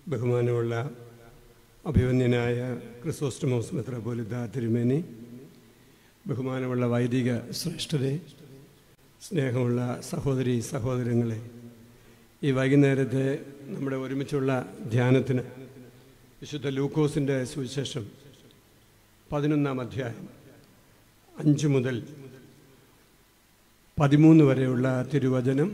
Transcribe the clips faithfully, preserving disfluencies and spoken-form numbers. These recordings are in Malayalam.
ബഹുമാനമുള്ള അഭിവന്യനായ ക്രിസോസ്റ്റമോസ് മെത്രാപ്പോലീത്ത തിരുമേനി, ബഹുമാനമുള്ള വൈദിക ശ്രേഷ്ഠരെ, സ്നേഹമുള്ള സഹോദരി സഹോദരങ്ങളെ, ഈ വൈകുന്നേരത്തെ നമ്മുടെ ഒരുമിച്ചുള്ള ധ്യാനത്തിന് വിശുദ്ധ ലൂക്കോസിൻ്റെ സുവിശേഷം പതിനൊന്നാം അധ്യായം അഞ്ച് മുതൽ പതിമൂന്ന് വരെയുള്ള തിരുവചനം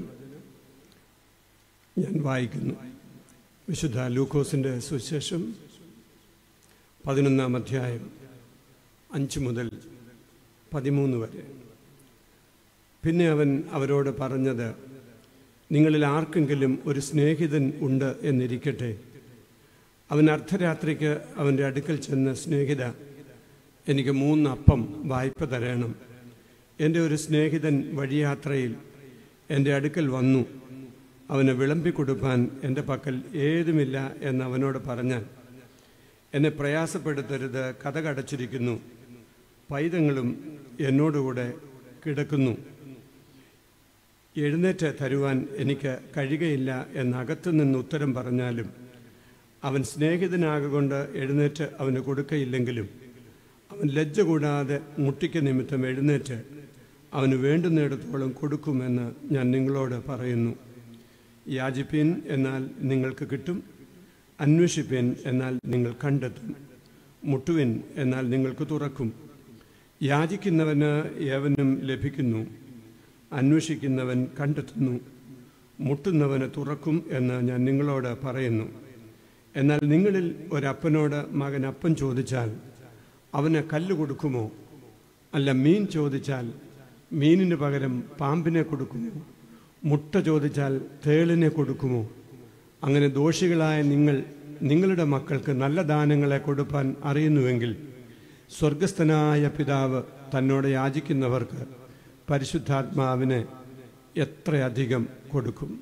ഞാൻ വായിക്കുന്നു. വിശുദ്ധ ലൂക്കോസിൻ്റെ സുവിശേഷം പതിനൊന്നാം അധ്യായം അഞ്ച് മുതൽ പതിമൂന്ന് വരെ. പിന്നെ അവൻ അവരോട് പറഞ്ഞത്, നിങ്ങളിൽ ആർക്കെങ്കിലും ഒരു സ്നേഹിതൻ ഉണ്ട് എന്നിരിക്കട്ടെ. അവൻ അർദ്ധരാത്രിക്ക് അവൻ്റെ അടുക്കൽ ചെന്ന്, സ്നേഹിത, എനിക്ക് മൂന്ന് അപ്പം വായ്പ തരണം. എൻ്റെ ഒരു സ്നേഹിതൻ വഴിയാത്രയിൽ എൻ്റെ അടുക്കൽ വന്നു, അവന് വിളമ്പിക്കൊടുപ്പാൻ എൻ്റെ പക്കൽ ഏതുമില്ല എന്ന് അവനോട് പറഞ്ഞാൽ, എന്നെ പ്രയാസപ്പെടുത്തരുത്, കതകടച്ചിരിക്കുന്നു, പൈതങ്ങളും എന്നോടുകൂടെ കിടക്കുന്നു, എഴുന്നേറ്റ് തരുവാൻ എനിക്ക് കഴിയുകയില്ല എന്നകത്തു നിന്ന് ഉത്തരം പറഞ്ഞാലും, അവൻ സ്നേഹിതനാകൊണ്ട് എഴുന്നേറ്റ് അവന് കൊടുക്കയില്ലെങ്കിലും അവൻ ലജ്ജ കൂടാതെ മുട്ടിക്ക് നിമിത്തം എഴുന്നേറ്റ് അവന് വേണ്ടുന്നിടത്തോളം കൊടുക്കുമെന്ന് ഞാൻ നിങ്ങളോട് പറയുന്നു. യാചിപ്പീൻ, എന്നാൽ നിങ്ങൾക്ക് കിട്ടും; അന്വേഷിപ്പീൻ, എന്നാൽ നിങ്ങൾ കണ്ടെത്തും; മുട്ടുവിൻ, എന്നാൽ നിങ്ങൾക്ക് തുറക്കും. യാചിക്കുന്നവന് ഏവനും ലഭിക്കുന്നു, അന്വേഷിക്കുന്നവൻ കണ്ടെത്തുന്നു, മുട്ടുന്നവന് തുറക്കും എന്ന് ഞാൻ നിങ്ങളോട് പറയുന്നു. എന്നാൽ നിങ്ങളിൽ ഒരപ്പനോട് മകൻ അപ്പം ചോദിച്ചാൽ അവന് കല്ല് കൊടുക്കുമോ? അല്ല, മീൻ ചോദിച്ചാൽ മീനിന് പകരം പാമ്പിനെ കൊടുക്കുമോ? മുട്ട ചോദിച്ചാൽ തേളിനെ കൊടുക്കുമോ? അങ്ങനെ ദോഷികളായ നിങ്ങൾ നിങ്ങളുടെ മക്കൾക്ക് നല്ല ദാനങ്ങളെ കൊടുപ്പാൻ അറിയുന്നുവെങ്കിൽ, സ്വർഗസ്ഥനായ പിതാവ് തന്നോട് യാചിക്കുന്നവർക്ക് പരിശുദ്ധാത്മാവിനെ എത്രയധികം കൊടുക്കും.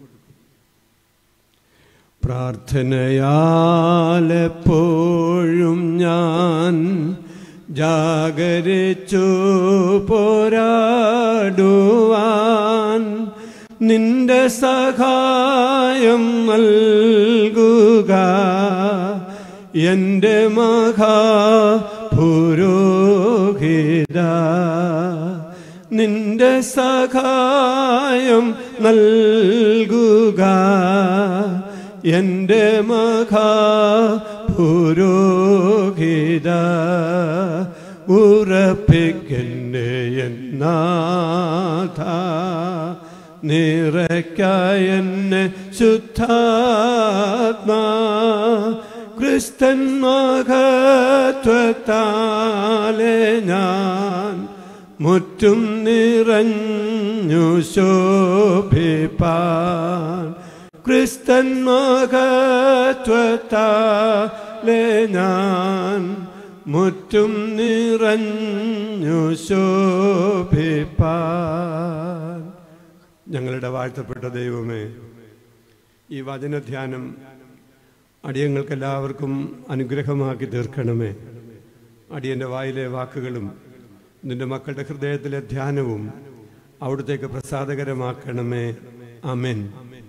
പ്രാർത്ഥനയാലെപ്പോഴും ഞാൻ ജാഗരിച്ചു പോരാടുവാൻ നിന്റെ സഹായം നൽകുക. എൻ്റെ മഹാപുരോഹിത, നിന്റെ സഹായം നൽകുക. എൻ്റെ മഹാപുരോഹിത, ഉറപ്പിക്കന്നെ എന്നാഥ, നിറയ്ക്കായെന്നെ ശുദ്ധാത്മാ. ക്രിസ്തൻ മഹത്വത്താലെ ഞാൻ മുറ്റും നിറഞ്ഞു ശോഭിപ്പാൻ. ക്രിസ്തൻ മഹത്വത്താലെ ഞാൻ മുറ്റും നിറഞ്ഞു ശോഭിപ്പാൻ. ഞങ്ങളുടെ വാഴ്ത്തപ്പെട്ട ദൈവമേ, ഈ വചനധ്യാനം അടിയങ്ങൾക്കെല്ലാവർക്കും അനുഗ്രഹമാക്കി തീർക്കണമേ. അടിയൻ്റെ വായിലെ വാക്കുകളും നിന്റെ മക്കളുടെ ഹൃദയത്തിലെ ധ്യാനവും അവിടുത്തേക്ക് പ്രസാദകരമാക്കണമേ. ആമേൻ.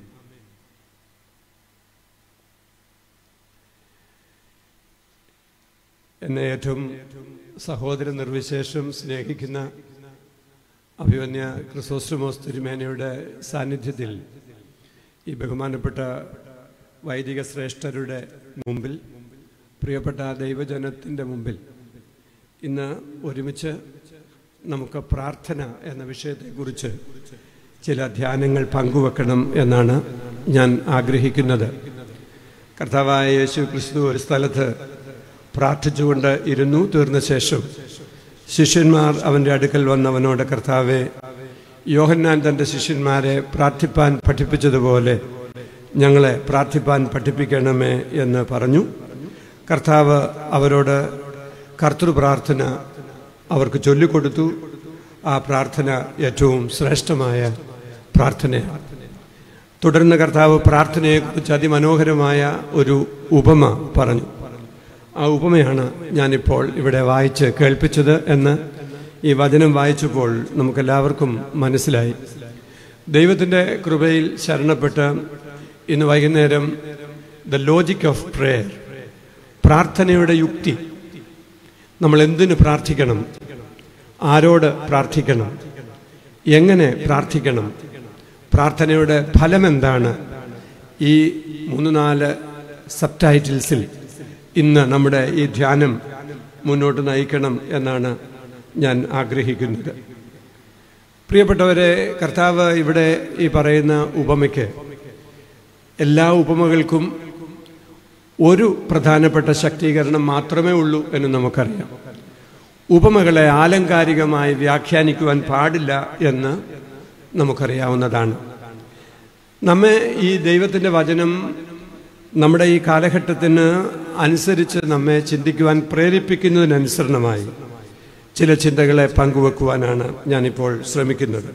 എന്നെ ഏറ്റവും സഹോദര നിർവിശേഷം സ്നേഹിക്കുന്ന അഭിവന്യ ക്രിസോസ്റ്റമോസ് തിരുമേനയുടെ സാന്നിധ്യത്തിൽ ഈ ബഹുമാനപ്പെട്ട വൈദിക ശ്രേഷ്ഠരുടെ മുമ്പിൽ, പ്രിയപ്പെട്ട ദൈവജനത്തിൻ്റെ മുമ്പിൽ ഇന്ന് ഒരുമിച്ച് നമുക്ക് പ്രാർത്ഥന എന്ന വിഷയത്തെക്കുറിച്ച് ചില ധ്യാനങ്ങൾ പങ്കുവെക്കണം എന്നാണ് ഞാൻ ആഗ്രഹിക്കുന്നത്. കർത്താവായ യേശു ക്രിസ്തു ഒരു സ്ഥലത്ത് പ്രാർത്ഥിച്ചുകൊണ്ട് ഇരുന്നു. തീർന്ന ശേഷം ശിഷ്യന്മാർ അവൻ്റെ അടുക്കൽ വന്നവനോട്, കർത്താവെ, യോഹന്നാൻ തൻ്റെ ശിഷ്യന്മാരെ പ്രാർത്ഥിപ്പാൻ പഠിപ്പിച്ചതുപോലെ ഞങ്ങളെ പ്രാർത്ഥിപ്പാൻ പഠിപ്പിക്കണമേ എന്ന് പറഞ്ഞു. കർത്താവ് അവരോട് കർത്തൃപ്രാർത്ഥന അവർക്ക് ചൊല്ലിക്കൊടുത്തു. ആ പ്രാർത്ഥന ഏറ്റവും ശ്രേഷ്ഠമായ പ്രാർത്ഥനയാണ്. തുടർന്ന് കർത്താവ് പ്രാർത്ഥനയെക്കുറിച്ച് അതിമനോഹരമായ ഒരു ഉപമ പറഞ്ഞു. ആ ഉപമയാണ് ഞാനിപ്പോൾ ഇവിടെ വായിച്ച് കേൾപ്പിച്ചത് എന്ന് ഈ വചനം വായിച്ചപ്പോൾ നമുക്കെല്ലാവർക്കും മനസ്സിലായി. ദൈവത്തിൻ്റെ കൃപയിൽ ശരണപ്പെട്ട് ഇന്ന് വൈകുന്നേരം ദ ലോജിക് ഓഫ് പ്രേയർ, പ്രാർത്ഥനയുടെ യുക്തി. നമ്മൾ എന്തിനു പ്രാർത്ഥിക്കണം, ആരോട് പ്രാർത്ഥിക്കണം, എങ്ങനെ പ്രാർത്ഥിക്കണം, പ്രാർത്ഥനയുടെ ഫലമെന്താണ്, ഈ മൂന്ന് നാല് സബ് ടൈറ്റിൽസിൽ ഇന്ന് നമ്മുടെ ഈ ധ്യാനം മുന്നോട്ട് നയിക്കണം എന്നാണ് ഞാൻ ആഗ്രഹിക്കുന്നത്. പ്രിയപ്പെട്ടവരെ, കർത്താവ് ഇവിടെ ഈ പറയുന്ന ഉപമയ്ക്ക്, എല്ലാ ഉപമകൾക്കും ഒരു പ്രധാനപ്പെട്ട ശക്തീകരണം മാത്രമേ ഉള്ളൂ എന്ന് നമുക്കറിയാം. ഉപമകളെ ആലങ്കാരികമായി വ്യാഖ്യാനിക്കുവാൻ പാടില്ല എന്ന് നമുക്കറിയാവുന്നതാണ്. നമ്മെ ഈ ദൈവത്തിൻ്റെ വചനം നമ്മുടെ ഈ കാലഘട്ടത്തിന് അനുസരിച്ച് നമ്മെ ചിന്തിക്കുവാൻ പ്രേരിപ്പിക്കുന്നതിനനുസരണമായി ചില ചിന്തകളെ പങ്കുവെക്കുവാനാണ് ഞാനിപ്പോൾ ശ്രമിക്കുന്നത്.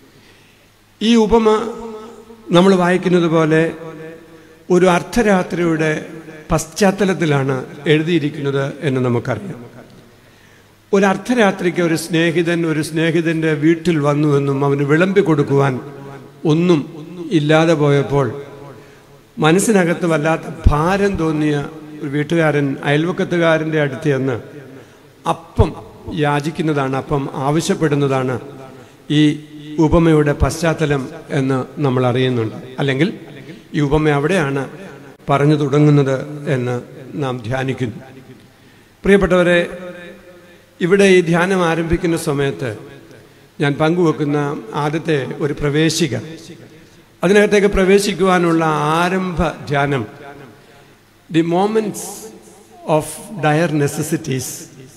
ഈ ഉപമ നമ്മൾ വായിക്കുന്നത് പോലെ ഒരു അർദ്ധരാത്രിയുടെ പശ്ചാത്തലത്തിലാണ് എഴുതിയിരിക്കുന്നത് എന്ന് നമുക്കറിയാം. ഒരു അർദ്ധരാത്രിക്ക് ഒരു സ്നേഹിതൻ ഒരു സ്നേഹിതൻ്റെ വീട്ടിൽ വന്നുവെന്നും അവന് വിളമ്പി കൊടുക്കുവാൻ ഒന്നും ഇല്ലാതെ പോയപ്പോൾ മനസ്സിനകത്ത് വല്ലാത്ത ഭാരം തോന്നിയ ഒരു വീട്ടുകാരൻ അയൽവക്കത്തുകാരൻ്റെ അടുത്ത് ചെന്ന് അപ്പം യാചിക്കുന്നതാണ്, അപ്പം ആവശ്യപ്പെടുന്നതാണ് ഈ ഉപമയുടെ പശ്ചാത്തലം എന്ന് നമ്മൾ അറിയുന്നുണ്ട്. അല്ലെങ്കിൽ ഈ ഉപമ അവിടെയാണ് പറഞ്ഞു തുടങ്ങുന്നത് എന്ന് നാം ധ്യാനിക്കുന്നു. പ്രിയപ്പെട്ടവരെ, ഇവിടെ ഈ ധ്യാനം ആരംഭിക്കുന്ന സമയത്ത് ഞാൻ പങ്കുവെക്കുന്ന ആദ്യത്തെ ഒരു പ്രവേശിക, അതിനകത്തേക്ക് പ്രവേശിക്കുവാനുള്ള ആരംഭ ധ്യാനം, the moments of dire necessities,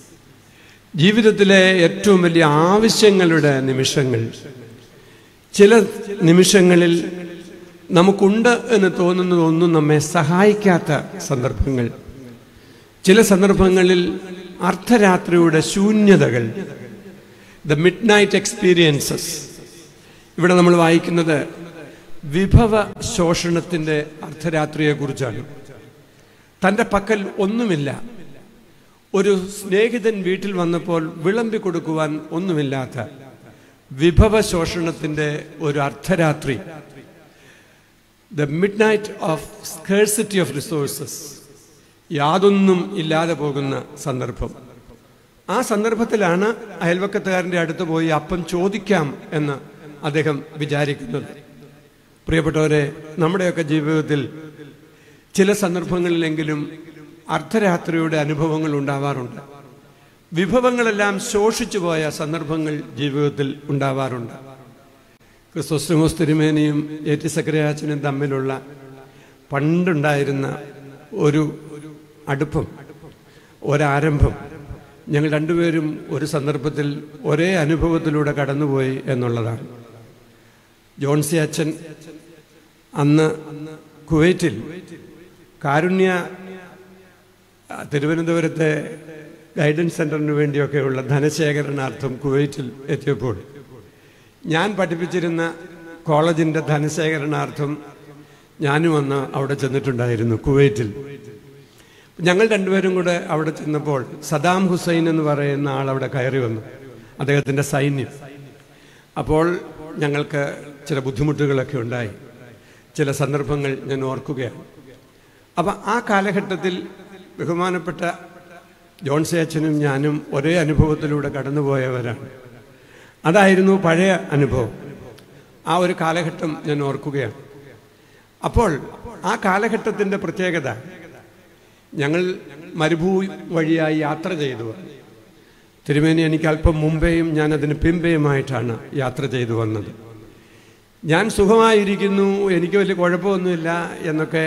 ജീവിതത്തിലെ ഏറ്റവും വലിയ ആവശ്യങ്ങളുടെ നിമിഷങ്ങൾ. ചില നിമിഷങ്ങളിൽ നമുക്കുണ്ട് എന്ന് തോന്നുന്നതൊന്നും നമ്മെ സഹായിക്കാത്ത സന്ദർഭങ്ങൾ, ചില സന്ദർഭങ്ങളിൽ അർദ്ധരാത്രിയുടെ ശൂന്യതകൾ, ദ മിഡ് നൈറ്റ് എക്സ്പീരിയൻസസ്. ഇവിടെ നമ്മൾ വായിക്കുന്നത് വിഭവ ശോഷണത്തിൻ്റെ അർദ്ധരാത്രിയെക്കുറിച്ചാണ്. തൻ്റെ പക്കൽ ഒന്നുമില്ല, ഒരു സ്നേഹിതൻ വീട്ടിൽ വന്നപ്പോൾ വിളമ്പി കൊടുക്കുവാൻ ഒന്നുമില്ലാത്ത വിഭവ ശോഷണത്തിൻ്റെ ഒരു അർദ്ധരാത്രി, the midnight of scarcity of resources, യാതൊന്നും ഇല്ലാതെ പോകുന്ന സന്ദർഭം. ആ സന്ദർഭത്തിലാണ് അയൽവക്കത്തുകാരൻ്റെ അടുത്ത് പോയി അപ്പം ചോദിക്കാം എന്ന് അദ്ദേഹം വിചാരിക്കുന്നത്. പ്രിയപ്പെട്ടവരെ, നമ്മുടെയൊക്കെ ജീവിതത്തിൽ ചില സന്ദർഭങ്ങളിലെങ്കിലും അർദ്ധരാത്രിയുടെ അനുഭവങ്ങൾ ഉണ്ടാവാറുണ്ട്. വിഭവങ്ങളെല്ലാം ശോഷിച്ചു പോയ സന്ദർഭങ്ങൾ ജീവിതത്തിൽ ഉണ്ടാവാറുണ്ട്. ക്രിസ്തോസ്റ്റമോസ് തിരുമേനിയും എ ടി സക്കറിയാച്ചനും തമ്മിലുള്ള പണ്ടുണ്ടായിരുന്ന ഒരു അടുപ്പം, ഒരാരംഭം, ഞങ്ങൾ രണ്ടുപേരും ഒരു സന്ദർഭത്തിൽ ഒരേ അനുഭവത്തിലൂടെ കടന്നുപോയി എന്നുള്ളതാണ്. ജോൺസി അച്ഛൻ അന്ന് കുവൈറ്റിൽ കാരുണ്യ തിരുവനന്തപുരത്തെ ഗൈഡൻസ് സെൻ്ററിന് വേണ്ടിയൊക്കെയുള്ള ധനശേഖരണാർത്ഥം കുവൈറ്റിൽ എത്തിയപ്പോൾ ഞാൻ പഠിപ്പിച്ചിരുന്ന കോളേജിൻ്റെ ധനശേഖരണാർത്ഥം ഞാനും അന്ന് അവിടെ ചെന്നിട്ടുണ്ടായിരുന്നു കുവൈറ്റിൽ. ഞങ്ങൾ രണ്ടുപേരും കൂടെ അവിടെ ചെന്നപ്പോൾ സദാം ഹുസൈൻ എന്ന് പറയുന്ന ആൾ അവിടെ കയറി വന്നു, അദ്ദേഹത്തിൻ്റെ സൈന്യം. അപ്പോൾ ഞങ്ങൾക്ക് ചില ബുദ്ധിമുട്ടുകളൊക്കെ ഉണ്ടായി. ചില സന്ദർഭങ്ങൾ ഞാൻ ഓർക്കുകയാണ്. അപ്പം ആ കാലഘട്ടത്തിൽ ബഹുമാനപ്പെട്ട ജോൺസി അച്ഛനും ഞാനും ഒരേ അനുഭവത്തിലൂടെ കടന്നുപോയവരാണ്. അതായിരുന്നു പഴയ അനുഭവം. ആ ഒരു കാലഘട്ടം ഞാൻ ഓർക്കുകയാണ്. അപ്പോൾ ആ കാലഘട്ടത്തിൻ്റെ പ്രത്യേകത, ഞങ്ങൾ മരുഭൂമി വഴിയായി യാത്ര ചെയ്തു. തിരുമേനി എനിക്ക് അല്പം മുമ്പേയും ഞാൻ അതിന് പിമ്പേയുമായിട്ടാണ് യാത്ര ചെയ്തു വന്നത്. ഞാൻ സുഖമായിരിക്കുന്നു, എനിക്ക് വലിയ കുഴപ്പമൊന്നുമില്ല എന്നൊക്കെ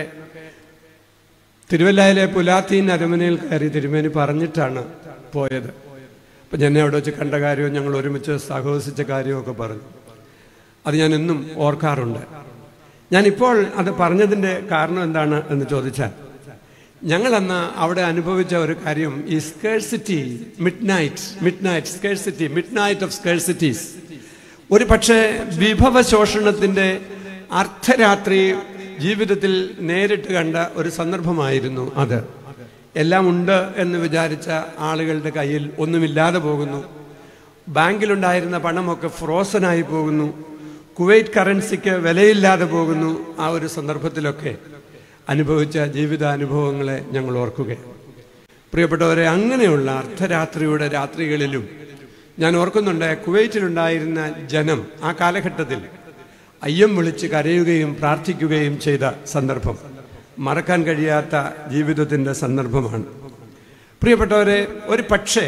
തിരുവല്ലയിലെ പുലാത്തീൻ അരമനയിൽ കയറി തിരുമേനി പറഞ്ഞിട്ടാണ് പോയത്. അപ്പം എന്നെ അവിടെ വെച്ച് കണ്ട കാര്യവും ഞങ്ങൾ ഒരുമിച്ച് സഹവസിച്ച കാര്യമൊക്കെ പറഞ്ഞു. അത് ഞാൻ എന്നും ഓർക്കാറുണ്ട്. ഞാനിപ്പോൾ അത് പറഞ്ഞതിൻ്റെ കാരണം എന്താണ് എന്ന് ചോദിച്ചാൽ, ഞങ്ങളന്ന് അവിടെ അനുഭവിച്ച ഒരു കാര്യം, ഈ scarcity, midnight midnight scarcity midnight of scarcities, ഒരു പക്ഷേ വിഭവ ശോഷണത്തിൻ്റെ അർദ്ധരാത്രി ജീവിതത്തിൽ നേരിട്ട് കണ്ട ഒരു സന്ദർഭമായിരുന്നു അത്. എല്ലാം ഉണ്ട് എന്ന് വിചാരിച്ച ആളുകളുടെ കയ്യിൽ ഒന്നുമില്ലാതെ പോകുന്നു. ബാങ്കിലുണ്ടായിരുന്ന പണമൊക്കെ ഫ്രോസനായി പോകുന്നു. കുവൈറ്റ് കറൻസിക്ക് വിലയില്ലാതെ പോകുന്നു. ആ ഒരു സന്ദർഭത്തിലൊക്കെ അനുഭവിച്ച ജീവിതാനുഭവങ്ങളെ ഞങ്ങൾ ഓർക്കുകയാണ്. പ്രിയപ്പെട്ടവരെ, അങ്ങനെയുള്ള അർദ്ധരാത്രിയുടെ രാത്രികളിലും ഞാൻ ഓർക്കുന്നുണ്ട്, കുവൈറ്റിലുണ്ടായിരുന്ന ജനം ആ കാലഘട്ടത്തിൽ അയ്യം വിളിച്ച് കരയുകയും പ്രാർത്ഥിക്കുകയും ചെയ്ത സന്ദർഭം മറക്കാൻ കഴിയാത്ത ജീവിതത്തിൻ്റെ സന്ദർഭമാണ്. പ്രിയപ്പെട്ടവരെ, ഒരു പക്ഷേ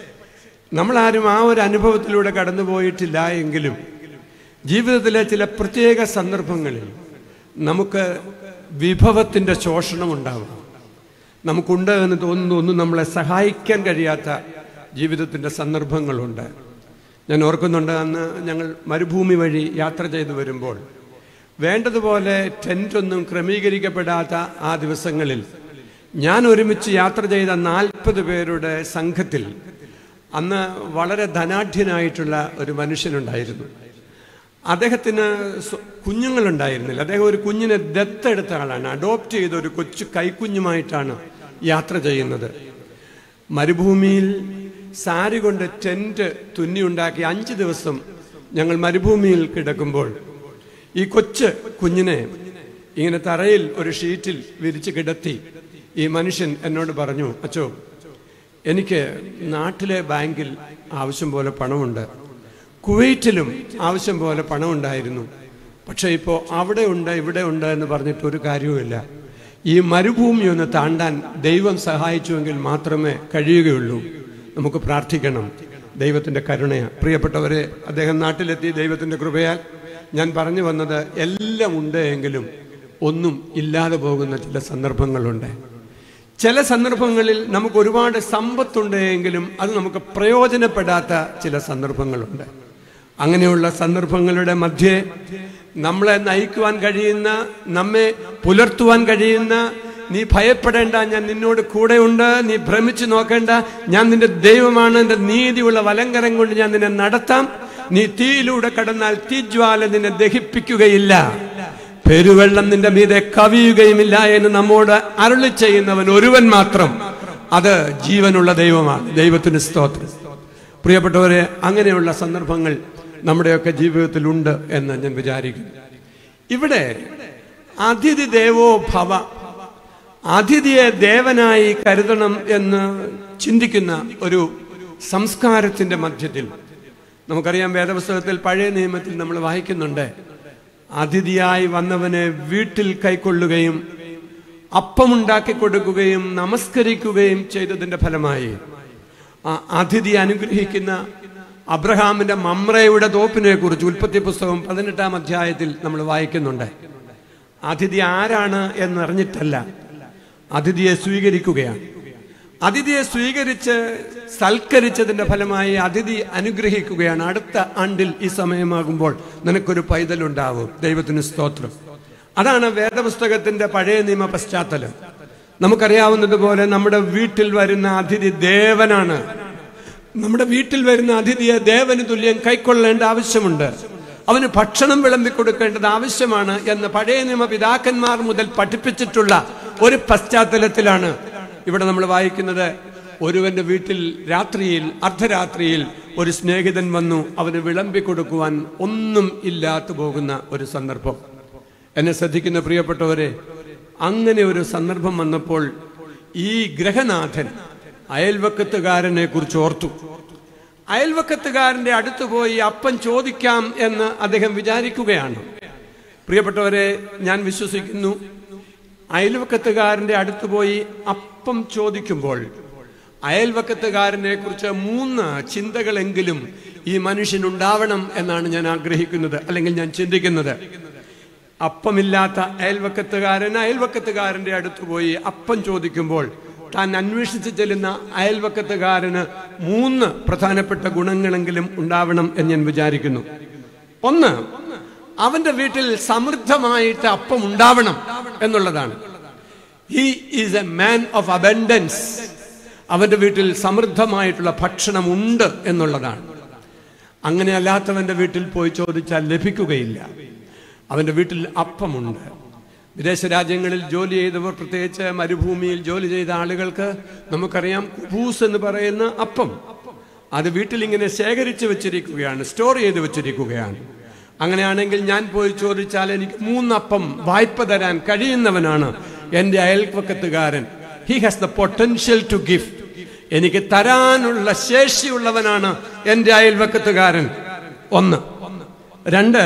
നമ്മളാരും ആ ഒരു അനുഭവത്തിലൂടെ കടന്നുപോയിട്ടില്ല എങ്കിലും ജീവിതത്തിലെ ചില പ്രത്യേക സന്ദർഭങ്ങളിൽ നമുക്ക് വിഭവത്തിൻ്റെ ശോഷണം ഉണ്ടാവും. നമുക്കുണ്ട് എന്ന് തോന്നുന്നു ഒന്നും നമ്മളെ സഹായിക്കാൻ കഴിയാത്ത ജീവിതത്തിൻ്റെ സന്ദർഭങ്ങളുണ്ട്. ഞാൻ ഓർക്കുന്നുണ്ട്, അന്ന് ഞങ്ങൾ മരുഭൂമി വഴി യാത്ര ചെയ്തു വരുമ്പോൾ വേണ്ടതുപോലെ ടെൻ്റൊന്നും ക്രമീകരിക്കപ്പെടാത്ത ആ ദിവസങ്ങളിൽ ഞാൻ ഒരുമിച്ച് യാത്ര ചെയ്ത നാൽപ്പത് പേരുടെ സംഘത്തിൽ അന്ന് വളരെ ധനാഢ്യനായിട്ടുള്ള ഒരു മനുഷ്യനുണ്ടായിരുന്നു. അദ്ദേഹത്തിന് കുഞ്ഞുങ്ങളുണ്ടായിരുന്നില്ല. അദ്ദേഹം ഒരു കുഞ്ഞിനെ ദത്തെടുത്ത ആളാണ്. അഡോപ്റ്റ് ചെയ്ത ഒരു കൊച്ചു കൈക്കുഞ്ഞുമായിട്ടാണ് യാത്ര ചെയ്യുന്നത്. മരുഭൂമിയിൽ സാരി കൊണ്ട് ടെൻറ്റ് തുന്നിയുണ്ടാക്കി അഞ്ച് ദിവസം ഞങ്ങൾ മരുഭൂമിയിൽ കിടക്കുമ്പോൾ ഈ കൊച്ച് കുഞ്ഞിനെ ഇങ്ങനെ തറയിൽ ഒരു ഷീറ്റിൽ വിരിച്ച് കിടത്തി ഈ മനുഷ്യൻ എന്നോട് പറഞ്ഞു, അച്ചോ, എനിക്ക് നാട്ടിലെ ബാങ്കിൽ ആവശ്യം പോലെ പണമുണ്ട്, കുവൈറ്റിലും ആവശ്യം പോലെ പണമുണ്ടായിരുന്നു, പക്ഷെ ഇപ്പോൾ അവിടെ ഉണ്ട് ഇവിടെ ഉണ്ട് എന്ന് പറഞ്ഞിട്ട് ഒരു കാര്യവുമില്ല. ഈ മരുഭൂമി ഒന്ന് താണ്ടാൻ ദൈവം സഹായിച്ചുവെങ്കിൽ മാത്രമേ കഴിയുകയുള്ളൂ. നമുക്ക് പ്രാർത്ഥിക്കണം ദൈവത്തിൻ്റെ കരുണയാണ്. പ്രിയപ്പെട്ടവരെ, അദ്ദേഹം നാട്ടിലെത്തി ദൈവത്തിൻ്റെ കൃപയാൽ. ഞാൻ പറഞ്ഞു വന്നത്, എല്ലാം ഉണ്ട് എങ്കിലും ഒന്നും ഇല്ലാതെ പോകുന്ന ചില സന്ദർഭങ്ങളുണ്ട്. ചില സന്ദർഭങ്ങളിൽ നമുക്ക് ഒരുപാട് സമ്പത്തുണ്ട് എങ്കിലും അത് നമുക്ക് പ്രയോജനപ്പെടാത്ത ചില സന്ദർഭങ്ങളുണ്ട്. അങ്ങനെയുള്ള സന്ദർഭങ്ങളുടെ മധ്യേ നമ്മളെ നയിക്കുവാൻ കഴിയുന്ന, നമ്മെ പുലർത്തുവാൻ കഴിയുന്ന, നീ ഭയപ്പെടേണ്ട, ഞാൻ നിന്നോട് കൂടെയുണ്ട്, നീ ഭ്രമിച്ചു നോക്കേണ്ട, ഞാൻ നിന്റെ ദൈവമാണ്, എൻ്റെ നീതിയുള്ള വലങ്കരം കൊണ്ട് ഞാൻ നിന്നെ നടത്താം, നീ തീയിലൂടെ കടന്നാൽ തീജ്വാല നിന്നെ ദഹിപ്പിക്കുകയില്ല, പെരുവെള്ളം നിന്റെ മീതെ കവിയുകയുമില്ല എന്ന് നമ്മോട് അരുളി ചെയ്യുന്നവൻ ഒരുവൻ മാത്രം, അത് ജീവനുള്ള ദൈവമാണ്. ദൈവത്തിന് സ്തോത്രം. പ്രിയപ്പെട്ടവരെ, അങ്ങനെയുള്ള സന്ദർഭങ്ങൾ നമ്മുടെയൊക്കെ ജീവിതത്തിലുണ്ട് എന്ന് ഞാൻ വിചാരിക്കുന്നു. ഇവിടെ അതിഥി ദേവോ ഭവ, അതിഥിയെ ദേവനായി കരുതണം എന്ന് ചിന്തിക്കുന്ന ഒരു സംസ്കാരത്തിന്റെ മധ്യത്തിൽ നമുക്കറിയാം, വേദപുസ്തകത്തിൽ പഴയ നിയമത്തിൽ നമ്മൾ വായിക്കുന്നുണ്ട്, അതിഥിയായി വന്നവനെ വീട്ടിൽ കൈക്കൊള്ളുകയും അപ്പമുണ്ടാക്കി കൊടുക്കുകയും നമസ്കരിക്കുകയും ചെയ്തതിൻ്റെ ഫലമായി ആ അതിഥി അനുഗ്രഹിക്കുന്ന അബ്രഹാമിന്റെ മമ്രയുടെ തോപ്പിനെ കുറിച്ച് ഉൽപ്പത്തി പുസ്തകം പതിനെട്ടാം അധ്യായത്തിൽ നമ്മൾ വായിക്കുന്നുണ്ട്. അതിഥി ആരാണ് എന്നറിഞ്ഞിട്ടല്ല, അതിഥിയെ സ്വീകരിക്കുകയാണ്. അതിഥിയെ സ്വീകരിച്ച് സൽക്കരിച്ചതിന്റെ ഫലമായി അതിഥി അനുഗ്രഹിക്കുകയാണ്. അടുത്ത ആണ്ടിൽ ഈ സമയമാകുമ്പോൾ നിനക്കൊരു പൈതലുണ്ടാവും. ദൈവത്തിന് സ്തോത്രം. അതാണ് വേദപുസ്തകത്തിന്റെ പഴയ നിയമ പശ്ചാത്തലം. നമുക്കറിയാവുന്നതുപോലെ നമ്മുടെ വീട്ടിൽ വരുന്ന അതിഥി ദേവനാണ്. നമ്മുടെ വീട്ടിൽ വരുന്ന അതിഥിയെ ദേവന് തുല്യം കൈക്കൊള്ളേണ്ട ആവശ്യമുണ്ട്. അവന് ഭക്ഷണം വിളമ്പി കൊടുക്കേണ്ടത് ആവശ്യമാണ് എന്ന് പഴയ നിയമ പിതാക്കന്മാർ മുതൽ പഠിപ്പിച്ചിട്ടുള്ള ഒരു പശ്ചാത്തലത്തിലാണ് ഇവിടെ നമ്മൾ വായിക്കുന്നത്. ഒരുവന്റെ വീട്ടിൽ രാത്രിയിൽ, അർദ്ധരാത്രിയിൽ ഒരു സ്നേഹിതൻ വന്നു, അവന് വിളമ്പി കൊടുക്കുവാൻ ഒന്നും ഇല്ലാത്ത പോകുന്ന ഒരു സന്ദർഭം. എന്നെ ശ്രദ്ധിക്കുന്ന പ്രിയപ്പെട്ടവരെ, അങ്ങനെ ഒരു സന്ദർഭം വന്നപ്പോൾ ഈ ഗൃഹനാഥൻ അയൽവക്കത്തുകാരനെ കുറിച്ച് ഓർത്തു. അയൽവക്കത്തുകാരന്റെ അടുത്ത് പോയി അപ്പം ചോദിക്കാം എന്ന് അദ്ദേഹം വിചാരിക്കുകയാണ്. പ്രിയപ്പെട്ടവരെ, ഞാൻ വിശ്വസിക്കുന്നു, അയൽവക്കത്തുകാരന്റെ അടുത്ത് പോയി അപ്പം ചോദിക്കുമ്പോൾ അയൽവക്കത്തുകാരനെ കുറിച്ച് മൂന്ന് ചിന്തകളെങ്കിലും ഈ മനുഷ്യനുണ്ടാവണം എന്നാണ് ഞാൻ ആഗ്രഹിക്കുന്നത്, അല്ലെങ്കിൽ ഞാൻ ചിന്തിക്കുന്നത്. അപ്പമില്ലാത്ത അയൽവക്കത്തുകാരൻ അയൽവക്കത്തുകാരന്റെ അടുത്ത് പോയി അപ്പം ചോദിക്കുമ്പോൾ താൻ അന്വേഷിച്ച് ചെല്ലുന്ന അയൽവക്കത്തുകാരന് മൂന്ന് പ്രധാനപ്പെട്ട ഗുണങ്ങളെങ്കിലും ഉണ്ടാവണം എന്ന് ഞാൻ വിചാരിക്കുന്നു. ഒന്ന്, അവന്റെ വീട്ടിൽ സമൃദ്ധമായിട്ട് അപ്പം ഉണ്ടാവണം എന്നുള്ളതാണ്. He is a man of abundance. അവന്റെ വീട്ടിൽ സമൃദ്ധമായിട്ടുള്ള ഭക്ഷണം ഉണ്ട് എന്നുള്ളതാണ്. അങ്ങനെ അല്ലാത്തവന്റെ വീട്ടിൽ പോയി ചോദിച്ചാൽ ലഭിക്കുകയില്ല. അവന്റെ വീട്ടിൽ അപ്പമുണ്ട്. വിദേശ രാജ്യങ്ങളിൽ ജോലി ചെയ്തവർ, പ്രത്യേകിച്ച് മരുഭൂമിയിൽ ജോലി ചെയ്ത ആളുകൾക്ക് നമുക്കറിയാം, കുബൂസ് എന്ന് പറയുന്ന അപ്പം അത് വീട്ടിൽ ഇങ്ങനെ ശേഖരിച്ച് വെച്ചിരിക്കുകയാണ്, സ്റ്റോർ ചെയ്ത് വെച്ചിരിക്കുകയാണ്. അങ്ങനെയാണെങ്കിൽ ഞാൻ പോയി ചോദിച്ചാൽ എനിക്ക് മൂന്നപ്പം വായ്പ തരാൻ കഴിയുന്നവനാണ് എൻ്റെ അയൽപക്കത്തുകാരൻ. He has the potential to give. എനിക്ക് തരാനുള്ള ശേഷിയുള്ളവനാണ് എൻ്റെ അയൽപക്കത്തുകാരൻ. ഒന്ന്. രണ്ട്,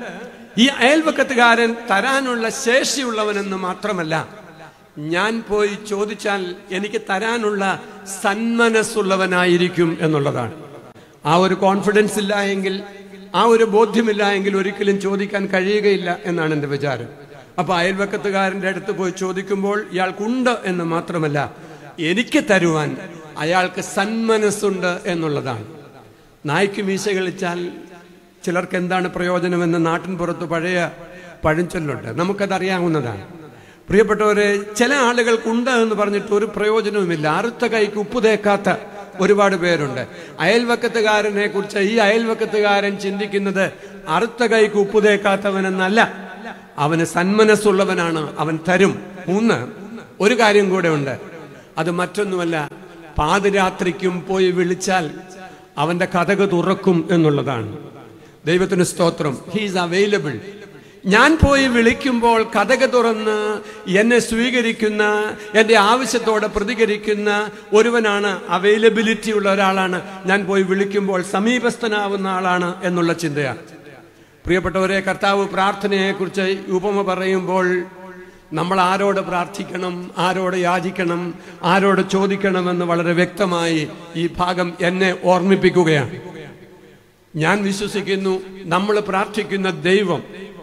ഈ അയൽപക്കത്തുകാരൻ തരാനുള്ള ശേഷിയുള്ളവനെന്ന് മാത്രമല്ല, ഞാൻ പോയി ചോദിച്ചാൽ എനിക്ക് തരാനുള്ള സന്മനസ്സുള്ളവനായിരിക്കും എന്നുള്ളതാണ്. ആ ഒരു കോൺഫിഡൻസ് ഇല്ല എങ്കിൽ, ആ ഒരു ബോധ്യമില്ല എങ്കിൽ ഒരിക്കലും ചോദിക്കാൻ കഴിയുകയില്ല എന്നാണ് എൻ്റെ വിചാരം. അപ്പൊ അയൽവക്കത്തുകാരൻ്റെ അടുത്ത് പോയി ചോദിക്കുമ്പോൾ ഇയാൾക്കുണ്ട് എന്ന് മാത്രമല്ല, എനിക്ക് തരുവാൻ അയാൾക്ക് സന്മനസ്സുണ്ട് എന്നുള്ളതാണ്. നായ്ക്ക് മീശ കളിച്ചാൽ ചിലർക്ക് എന്താണ് പ്രയോജനമെന്ന് നാട്ടിൻ പുറത്ത് പഴയ പഴഞ്ചൊല്ലുണ്ട്, നമുക്കതറിയാവുന്നതാണ്. പ്രിയപ്പെട്ടവരെ, ചില ആളുകൾക്കുണ്ട് എന്ന് പറഞ്ഞിട്ട് ഒരു പ്രയോജനവുമില്ല. അറുത്ത കൈക്ക് ഉപ്പ് തേക്കാത്ത ഒരുപാട് പേരുണ്ട്. അയൽവക്കത്തുകാരനെ കുറിച്ച് ഈ അയൽവക്കത്തുകാരൻ ചിന്തിക്കുന്നത് അറുത്ത കൈക്ക് ഉപ്പ് തേക്കാത്തവനെന്നല്ല, അവന് സന്മനസ്സുള്ളവനാണ്, അവൻ തരും. മൂന്ന്, ഒരു കാര്യം കൂടെ ഉണ്ട്. അത് മറ്റൊന്നുമല്ല, പാതിരാത്രിക്കും പോയി വിളിച്ചാൽ അവന്റെ കതക് തുറക്കും എന്നുള്ളതാണ്. ദൈവത്തിന് സ്തോത്രം. He is available. ഞാൻ പോയി വിളിക്കുമ്പോൾ കതക് തുറന്ന് എന്നെ സ്വീകരിക്കുന്ന, എൻ്റെ ആവശ്യത്തോടെ പ്രതികരിക്കുന്ന ഒരുവനാണ്, അവൈലബിലിറ്റി ഉള്ള ഒരാളാണ്. ഞാൻ പോയി വിളിക്കുമ്പോൾ സമീപസ്ഥനാവുന്ന ആളാണ് എന്നുള്ള ചിന്തയാണ്. പ്രിയപ്പെട്ടവരെ, കർത്താവ് പ്രാർത്ഥനയെക്കുറിച്ച് ഉപമ പറയുമ്പോൾ നമ്മൾ ആരോട് പ്രാർത്ഥിക്കണം, ആരോട് യാചിക്കണം, ആരോട് ചോദിക്കണമെന്ന് വളരെ വ്യക്തമായി ഈ ഭാഗം എന്നെ ഓർമ്മിപ്പിക്കുകയാണ്. ഞാൻ വിശ്വസിക്കുന്നു, നമ്മൾ പ്രാർത്ഥിക്കുന്ന ദൈവം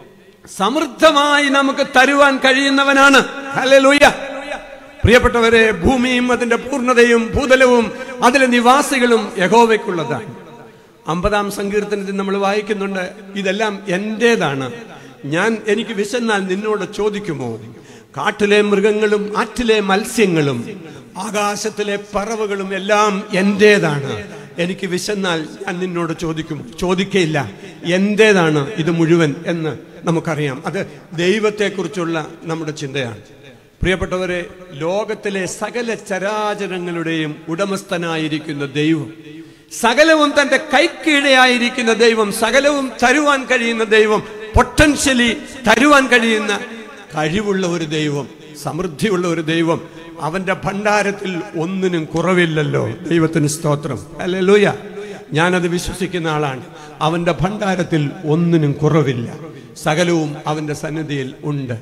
സമൃദ്ധമായി നമുക്ക് തരുവാൻ കഴിയുന്നവനാണ്. ഹല്ലേലൂയ. പ്രിയപ്പെട്ടവരെ, ഭൂമിയും അതിന്റെ പൂർണ്ണതയും ഭൂതലവും അതിലെ നിവാസികളും യഹോവയ്ക്കുള്ളതാണ്. അമ്പതാം സങ്കീർത്തനത്തിൽ നമ്മൾ വായിക്കുന്നുണ്ട്, ഇതെല്ലാം എന്റേതാണ്, ഞാൻ എനിക്ക് വിശന്നാൽ നിന്നോട് ചോദിക്കുമോ? കാട്ടിലെ മൃഗങ്ങളും ആറ്റിലെ മത്സ്യങ്ങളും ആകാശത്തിലെ പറവകളും എല്ലാം എന്റേതാണ്, എനിക്ക് വിശന്നാൽ ഞാൻ നിന്നോട് ചോദിക്കും. ചോദിക്കയില്ല, എന്റേതാണ് ഇത് മുഴുവൻ എന്ന് നമുക്കറിയാം. അത് ദൈവത്തെക്കുറിച്ചുള്ള നമ്മുടെ ചിന്തയാണ്. പ്രിയപ്പെട്ടവരെ, ലോകത്തിലെ സകല ചരാചരങ്ങളുടെയും ഉടമസ്ഥനായിരിക്കുന്ന ദൈവം, സകലവും തന്റെ കൈക്കീഴെയായിരിക്കുന്ന ദൈവം, സകലവും തരുവാൻ കഴിയുന്ന ദൈവം, പൊട്ടൻഷ്യലി തരുവാൻ കഴിയുന്ന കഴിവുള്ള ഒരു ദൈവം, സമൃദ്ധിയുള്ള ഒരു ദൈവം, അവന്റെ ഭണ്ഡാരത്തിൽ ഒന്നിനും കുറവില്ലല്ലോ. ദൈവത്തിന് സ്തോത്രം. ഹല്ലേലൂയ. ഞാനത് വിശ്വസിക്കുന്ന ആളാണ്. അവന്റെ ഭണ്ഡാരത്തിൽ ഒന്നിനും കുറവില്ല, സകലവും അവന്റെ സന്നിധിയിൽ ഉണ്ട്.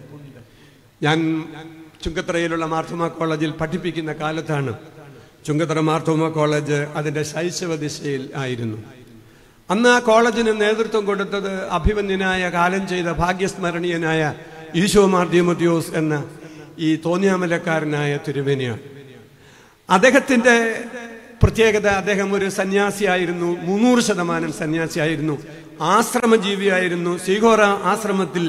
ഞാൻ ചുങ്കത്തറയിലുള്ള മാർത്തോമ കോളേജിൽ പഠിപ്പിക്കുന്ന കാലത്താണ്. ചുങ്കത്തറ മാർത്തോമ കോളേജ് അതിന്റെ ശൈശവ ദിശയിൽ ആയിരുന്നു. അന്ന് ആ കോളേജിന് നേതൃത്വം കൊടുത്തത് അഭിമന്യനായ, കാലം ചെയ്ത ഭാഗ്യസ്മരണീയനായ ഈശോ മാർ തീമോത്തിയോസ് എന്ന ഈ തോന്നിയാമലക്കാരനായ തിരുമേനിയാണ്. അദ്ദേഹത്തിന്റെ പ്രത്യേകത, അദ്ദേഹം ഒരു സന്യാസിയായിരുന്നു, മുന്നൂറ് ശതമാനം സന്യാസിയായിരുന്നു, ആശ്രമജീവിയായിരുന്നു, സീഗോറ ആശ്രമത്തിൽ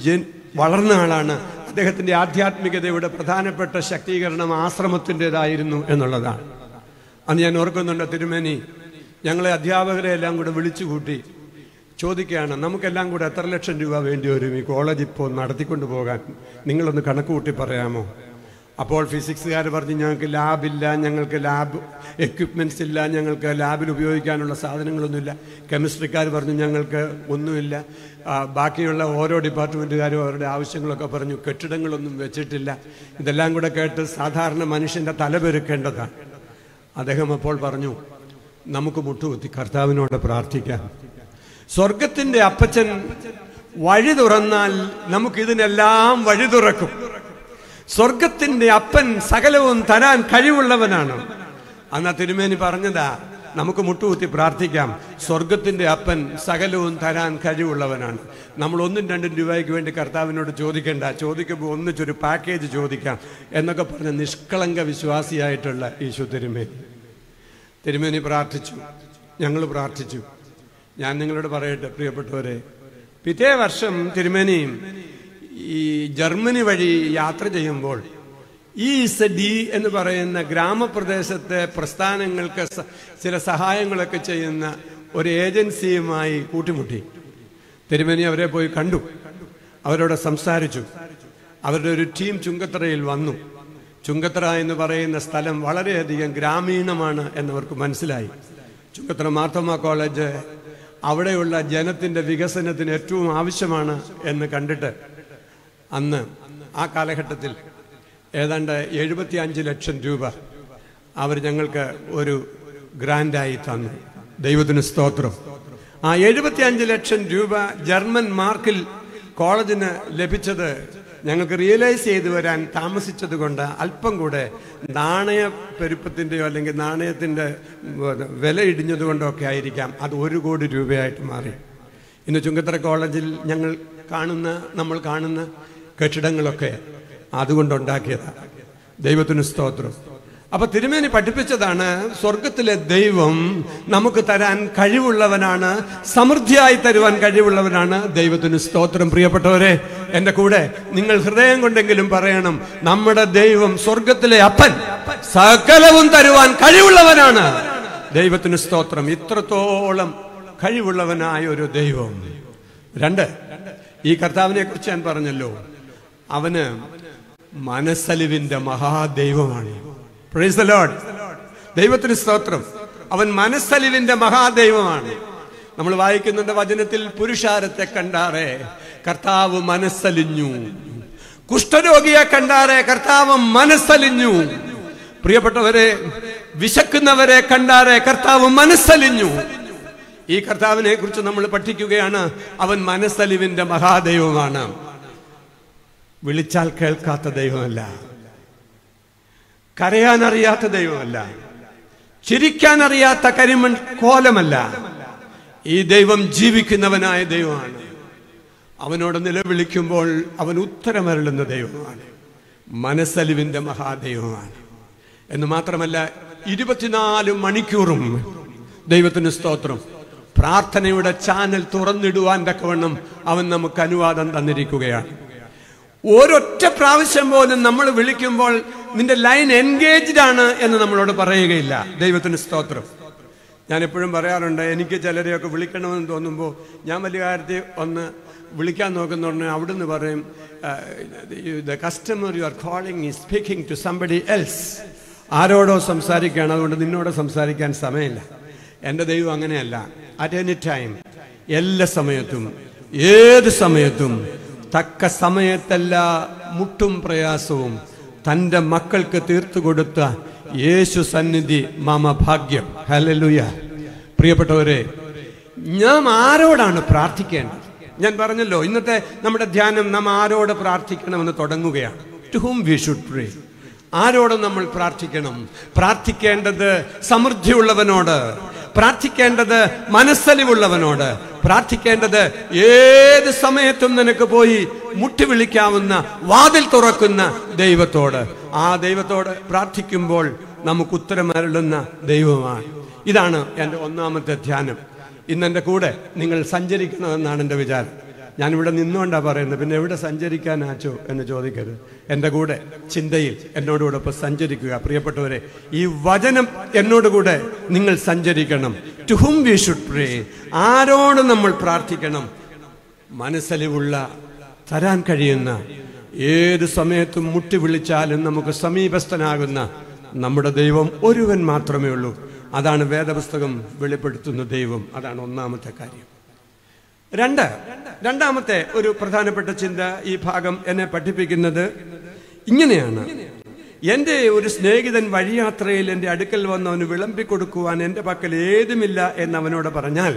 വളർന്ന ആളാണ്. അദ്ദേഹത്തിന്റെ ആധ്യാത്മികതയുടെ പ്രധാനപ്പെട്ട ശക്തീകരണം ആശ്രമത്തിൻ്റെതായിരുന്നു എന്നുള്ളതാണ്. അന്ന് ഞാൻ ഓർക്കുന്നുണ്ട്, തിരുമേനി ഞങ്ങളെ അധ്യാപകരെ എല്ലാം കൂടെ വിളിച്ചുകൂട്ടി ചോദിക്കുകയാണ്, നമുക്കെല്ലാം കൂടെ എത്ര ലക്ഷം രൂപ വേണ്ടി വരും ഈ കോളേജ് ഇപ്പോൾ നടത്തിക്കൊണ്ടു പോകാൻ, നിങ്ങളൊന്ന് കണക്ക് കൂട്ടി പറയാമോ? അപ്പോൾ ഫിസിക്സുകാർ പറഞ്ഞു, ഞങ്ങൾക്ക് ലാബില്ല, ഞങ്ങൾക്ക് ലാബ് എക്വിപ്മെൻറ്റ്സ് ഇല്ല, ഞങ്ങൾക്ക് ലാബിൽ ഉപയോഗിക്കാനുള്ള സാധനങ്ങളൊന്നുമില്ല. കെമിസ്ട്രിക്കാർ പറഞ്ഞു, ഞങ്ങൾക്ക് ഒന്നുമില്ല. ബാക്കിയുള്ള ഓരോ ഡിപ്പാർട്ട്മെൻറ്റുകാരും അവരുടെ ആവശ്യങ്ങളൊക്കെ പറഞ്ഞു, കെട്ടിടങ്ങളൊന്നും വെച്ചിട്ടില്ല. ഇതെല്ലാം കൂടെ കേട്ട് സാധാരണ മനുഷ്യൻ്റെ തലപെരുക്കേണ്ടതാണ്. അദ്ദേഹം അപ്പോൾ പറഞ്ഞു, നമുക്ക് മുട്ടുകുത്തി കർത്താവിനോട് പ്രാർത്ഥിക്കാം. സ്വർഗത്തിന്റെ അപ്പച്ചൻ വഴി തുറന്നാൽ നമുക്കിതിനെല്ലാം വഴി തുറക്കും. സ്വർഗത്തിന്റെ അപ്പൻ സകലവും തരാൻ കഴിവുള്ളവനാണ്. അന്ന് തിരുമേനി പറഞ്ഞതാ, നമുക്ക് മുട്ടുകുത്തി പ്രാർത്ഥിക്കാം, സ്വർഗത്തിന്റെ അപ്പൻ സകലവും തരാൻ കഴിവുള്ളവനാണ്. നമ്മൾ ഒന്നും രണ്ടും രൂപയ്ക്ക് വേണ്ടി കർത്താവിനോട് ചോദിക്കേണ്ട, ചോദിക്കുമ്പോൾ ഒന്നിച്ചൊരു പാക്കേജ് ചോദിക്കാം എന്നൊക്കെ പറഞ്ഞ നിഷ്കളങ്ക വിശ്വാസിയായിട്ടുള്ള ഈശോ തിരുമേനി തിരുമേനി പ്രാർത്ഥിച്ചു, ഞങ്ങൾ പ്രാർത്ഥിച്ചു. ഞാൻ നിങ്ങളോട് പറയട്ടെ പ്രിയപ്പെട്ടവരെ, പിറ്റേ വർഷം തിരുമേനിയും ഈ ജർമ്മനി വഴി യാത്ര ചെയ്യുമ്പോൾ ഈ എസ് ഡി എന്ന് പറയുന്ന ഗ്രാമപ്രദേശത്തെ പ്രസ്ഥാനങ്ങൾക്ക് ചില സഹായങ്ങളൊക്കെ ചെയ്യുന്ന ഒരു ഏജൻസിയുമായി കൂട്ടിമുട്ടി. തിരുമേനി അവരെ പോയി കണ്ടു, അവരോട് സംസാരിച്ചു. അവരുടെ ഒരു ടീം ചുങ്കത്തറയിൽ വന്നു. ചുങ്കത്തറ എന്ന് പറയുന്ന സ്ഥലം വളരെയധികം ഗ്രാമീണമാണ് എന്നവർക്ക് മനസ്സിലായി. ചുങ്കത്തറ മാർത്തോമ കോളേജ് അവിടെയുള്ള ജനത്തിന്റെ വികസനത്തിന് ഏറ്റവും ആവശ്യമാണ് എന്ന് കണ്ടിട്ട് അന്ന് ആ കാലഘട്ടത്തിൽ ഏതാണ്ട് എഴുപത്തി അഞ്ച് ലക്ഷം രൂപ അവർ ഞങ്ങൾക്ക് ഒരു ഗ്രാൻഡായി തന്നു. ദൈവത്തിന് സ്തോത്രം. ആ എഴുപത്തി അഞ്ച് ലക്ഷം രൂപ ജർമ്മൻ മാർക്കിൽ കോളേജിന് ലഭിച്ചത് ഞങ്ങൾക്ക് റിയലൈസ് ചെയ്തു വരാൻ താമസിച്ചത് കൊണ്ട് അല്പം കൂടെ നാണയ പെരുപ്പത്തിൻ്റെയോ അല്ലെങ്കിൽ നാണയത്തിൻ്റെ വില ഇടിഞ്ഞതുകൊണ്ടോ ഒക്കെ ആയിരിക്കാം അത് ഒരു കോടി രൂപയായിട്ട് മാറി. ഇന്ന് ചുങ്കത്തറ കോളേജിൽ ഞങ്ങൾ കാണുന്ന നമ്മൾ കാണുന്ന കെട്ടിടങ്ങളൊക്കെ അതുകൊണ്ടുണ്ടാക്കിയതാണ്. ദൈവത്തിന് സ്തോത്രം. അപ്പൊ തിരുമേനി പഠിപ്പിച്ചതാണ്, സ്വർഗത്തിലെ ദൈവം നമുക്ക് തരാൻ കഴിവുള്ളവനാണ്, സമൃദ്ധിയായി തരുവാൻ കഴിവുള്ളവനാണ്. ദൈവത്തിന് സ്തോത്രം. പ്രിയപ്പെട്ടവരെ, എന്റെ കൂടെ നിങ്ങൾ ഹൃദയം കൊണ്ടെങ്കിലും പറയണം, നമ്മുടെ ദൈവം സ്വർഗത്തിലെ അപ്പൻ സകലവും തരുവാൻ കഴിവുള്ളവനാണ്. ദൈവത്തിന് സ്തോത്രം. ഇത്രത്തോളം കഴിവുള്ളവനായ ഒരു ദൈവം. രണ്ട്, ഈ കർത്താവിനെ കുറിച്ച് ഞാൻ പറഞ്ഞല്ലോ, അവന് മനസ്സലിവിന്റെ മഹാദൈവമാണ്. Praise the Lord. ദൈവത്തിന് സ്തോത്രം. അവൻ മനസ്സലിവിന്റെ മഹാദൈവമാണ്. നമ്മൾ വായിക്കുന്നുണ്ട് വചനത്തിൽ, പുരുഷാരത്തെ കണ്ടാറേ കർത്താവ് മനസ്സലിഞ്ഞു, കുഷ്ഠരോഗിയെ കണ്ടാറേ കർത്താവ് മനസ്സലിഞ്ഞു. പ്രിയപ്പെട്ടവരെ, വിശക്കുന്നവരെ കണ്ടാറേ കർത്താവ് മനസ്സലിഞ്ഞു. ഈ കർത്താവിനെ കുറിച്ച് നമ്മൾ പഠിക്കുകയാണ്. അവൻ മനസ്സലിവിന്റെ മഹാദൈവമാണ്. വിളിച്ചാൽ കേൾക്കാത്ത ദൈവമല്ല, കരയാനറിയാത്ത ദൈവമല്ല, ചിരിക്കാനറിയാത്ത കരിമൺ കോലമല്ല. ഈ ദൈവം ജീവിക്കുന്നവനായ ദൈവമാണ്. അവനോട് നിലവിളിക്കുമ്പോൾ അവൻ ഉത്തരമരുളുന്ന ദൈവമാണ്. മനസ്സലിവിന്റെ മഹാദൈവമാണ്. എന്ന് മാത്രമല്ല, ഇരുപത്തിനാല് മണിക്കൂറും ദൈവത്തിന് സ്തോത്രം, പ്രാർത്ഥനയുടെ ചാനൽ തുറന്നിടുവാൻ തക്കവണ്ണം അവൻ നമുക്ക് അനുവാദം തന്നിരിക്കുകയാണ്. ഒരൊറ്റ പ്രാവശ്യം പോലും നമ്മൾ വിളിക്കുമ്പോൾ നിന്റെ ലൈൻ എൻഗേജ്ഡ് ആണ് എന്ന് നമ്മളോട് പറയുകയില്ല. ദൈവത്തിന് സ്തോത്രം. ഞാൻ എപ്പോഴും പറയാറുണ്ട്, എനിക്ക് ചിലരെയൊക്കെ വിളിക്കണമെന്ന് തോന്നുമ്പോൾ ഞാൻ വലിയ കാര്യത്തിൽ ഒന്ന് വിളിക്കാൻ നോക്കുന്നുണ്ടെങ്കിൽ അവിടുന്ന് പറയും, the customer you are calling is speaking to somebody else. ആരോടോ സംസാരിക്കുകയാണ്, അതുകൊണ്ട് നിന്നോട് സംസാരിക്കാൻ സമയമില്ല. എൻ്റെ ദൈവം അങ്ങനെയല്ല. അറ്റ് എനി ടൈം, എല്ലാ സമയത്തും ഏത് സമയത്തും തക്ക സമയത്തല്ല മുട്ടും പ്രയാസവും തൻ്റെ മക്കൾക്ക് തീർത്തു കൊടുത്ത യേശു സന്നിധി മമ ഭാഗ്യം. ഹല്ലേലൂയ. പ്രിയപ്പെട്ടവരെ, നാം ആരോടാണ് പ്രാർത്ഥിക്കേണ്ടത്? ഞാൻ പറഞ്ഞല്ലോ, ഇന്നത്തെ നമ്മുടെ ധ്യാനം നാം ആരോട് പ്രാർത്ഥിക്കണമെന്ന് തുടങ്ങുകയാണ്. To whom we should pray. ആരോട് നമ്മൾ പ്രാർത്ഥിക്കണം? പ്രാർത്ഥിക്കേണ്ടത് സമൃദ്ധിയുള്ളവനോട്, പ്രാർത്ഥിക്കേണ്ടത് മനസ്സലിവുള്ളവനോട്, പ്രാർത്ഥിക്കേണ്ടത് ഏത് സമയത്തും നിനക്ക് പോയി മുട്ടി വിളിക്കാവുന്ന, വാതിൽ തുറക്കുന്ന ദൈവത്തോട്. ആ ദൈവത്തോട് പ്രാർത്ഥിക്കുമ്പോൾ നമുക്ക് ഉത്തരമരുളുന്ന ദൈവമാണ്. ഇതാണ് എൻ്റെ ഒന്നാമത്തെ ധ്യാനം. ഇന്നെൻ്റെ കൂടെ നിങ്ങൾ സഞ്ചരിക്കണമെന്നാണ് എൻ്റെ വിചാരം. ഞാനിവിടെ നിന്നുകൊണ്ടാണ് പറയുന്നത്, പിന്നെ എവിടെ സഞ്ചരിക്കാനാച്ചോ എന്ന് ചോദിക്കരുത്. എൻ്റെ കൂടെ ചിന്തയിൽ എന്നോടുകൂടെ സഞ്ചരിക്കുക. പ്രിയപ്പെട്ടവരെ, ഈ വചനം എന്നോടുകൂടെ നിങ്ങൾ സഞ്ചരിക്കണം. To whom we should pray. ആരോട് നമ്മൾ പ്രാർത്ഥിക്കണം? മനസ്സലിവുള്ള, തരാൻ കഴിയുന്ന, ഏത് സമയത്തും മുട്ടി വിളിച്ചാലും നമുക്ക് സമീപസ്ഥനാകുന്ന നമ്മുടെ ദൈവം ഒരുവൻ മാത്രമേ ഉള്ളൂ. അതാണ് വേദപുസ്തകം വെളിപ്പെടുത്തുന്ന ദൈവം. അതാണ് ഒന്നാമത്തെ കാര്യം. രണ്ട് രണ്ടാമത്തെ ഒരു പ്രധാനപ്പെട്ട ചിന്ത ഈ ഭാഗം എന്നെ പഠിപ്പിക്കുന്നത് ഇങ്ങനെയാണ്. എൻ്റെ ഒരു സ്നേഹിതൻ വഴിയാത്രയിൽ എൻ്റെ അടുക്കൽ വന്ന് അവന് വിളമ്പിക്കൊടുക്കുവാൻ എൻ്റെ പക്കൽ ഏതുമില്ല എന്നവനോട് പറഞ്ഞാൽ,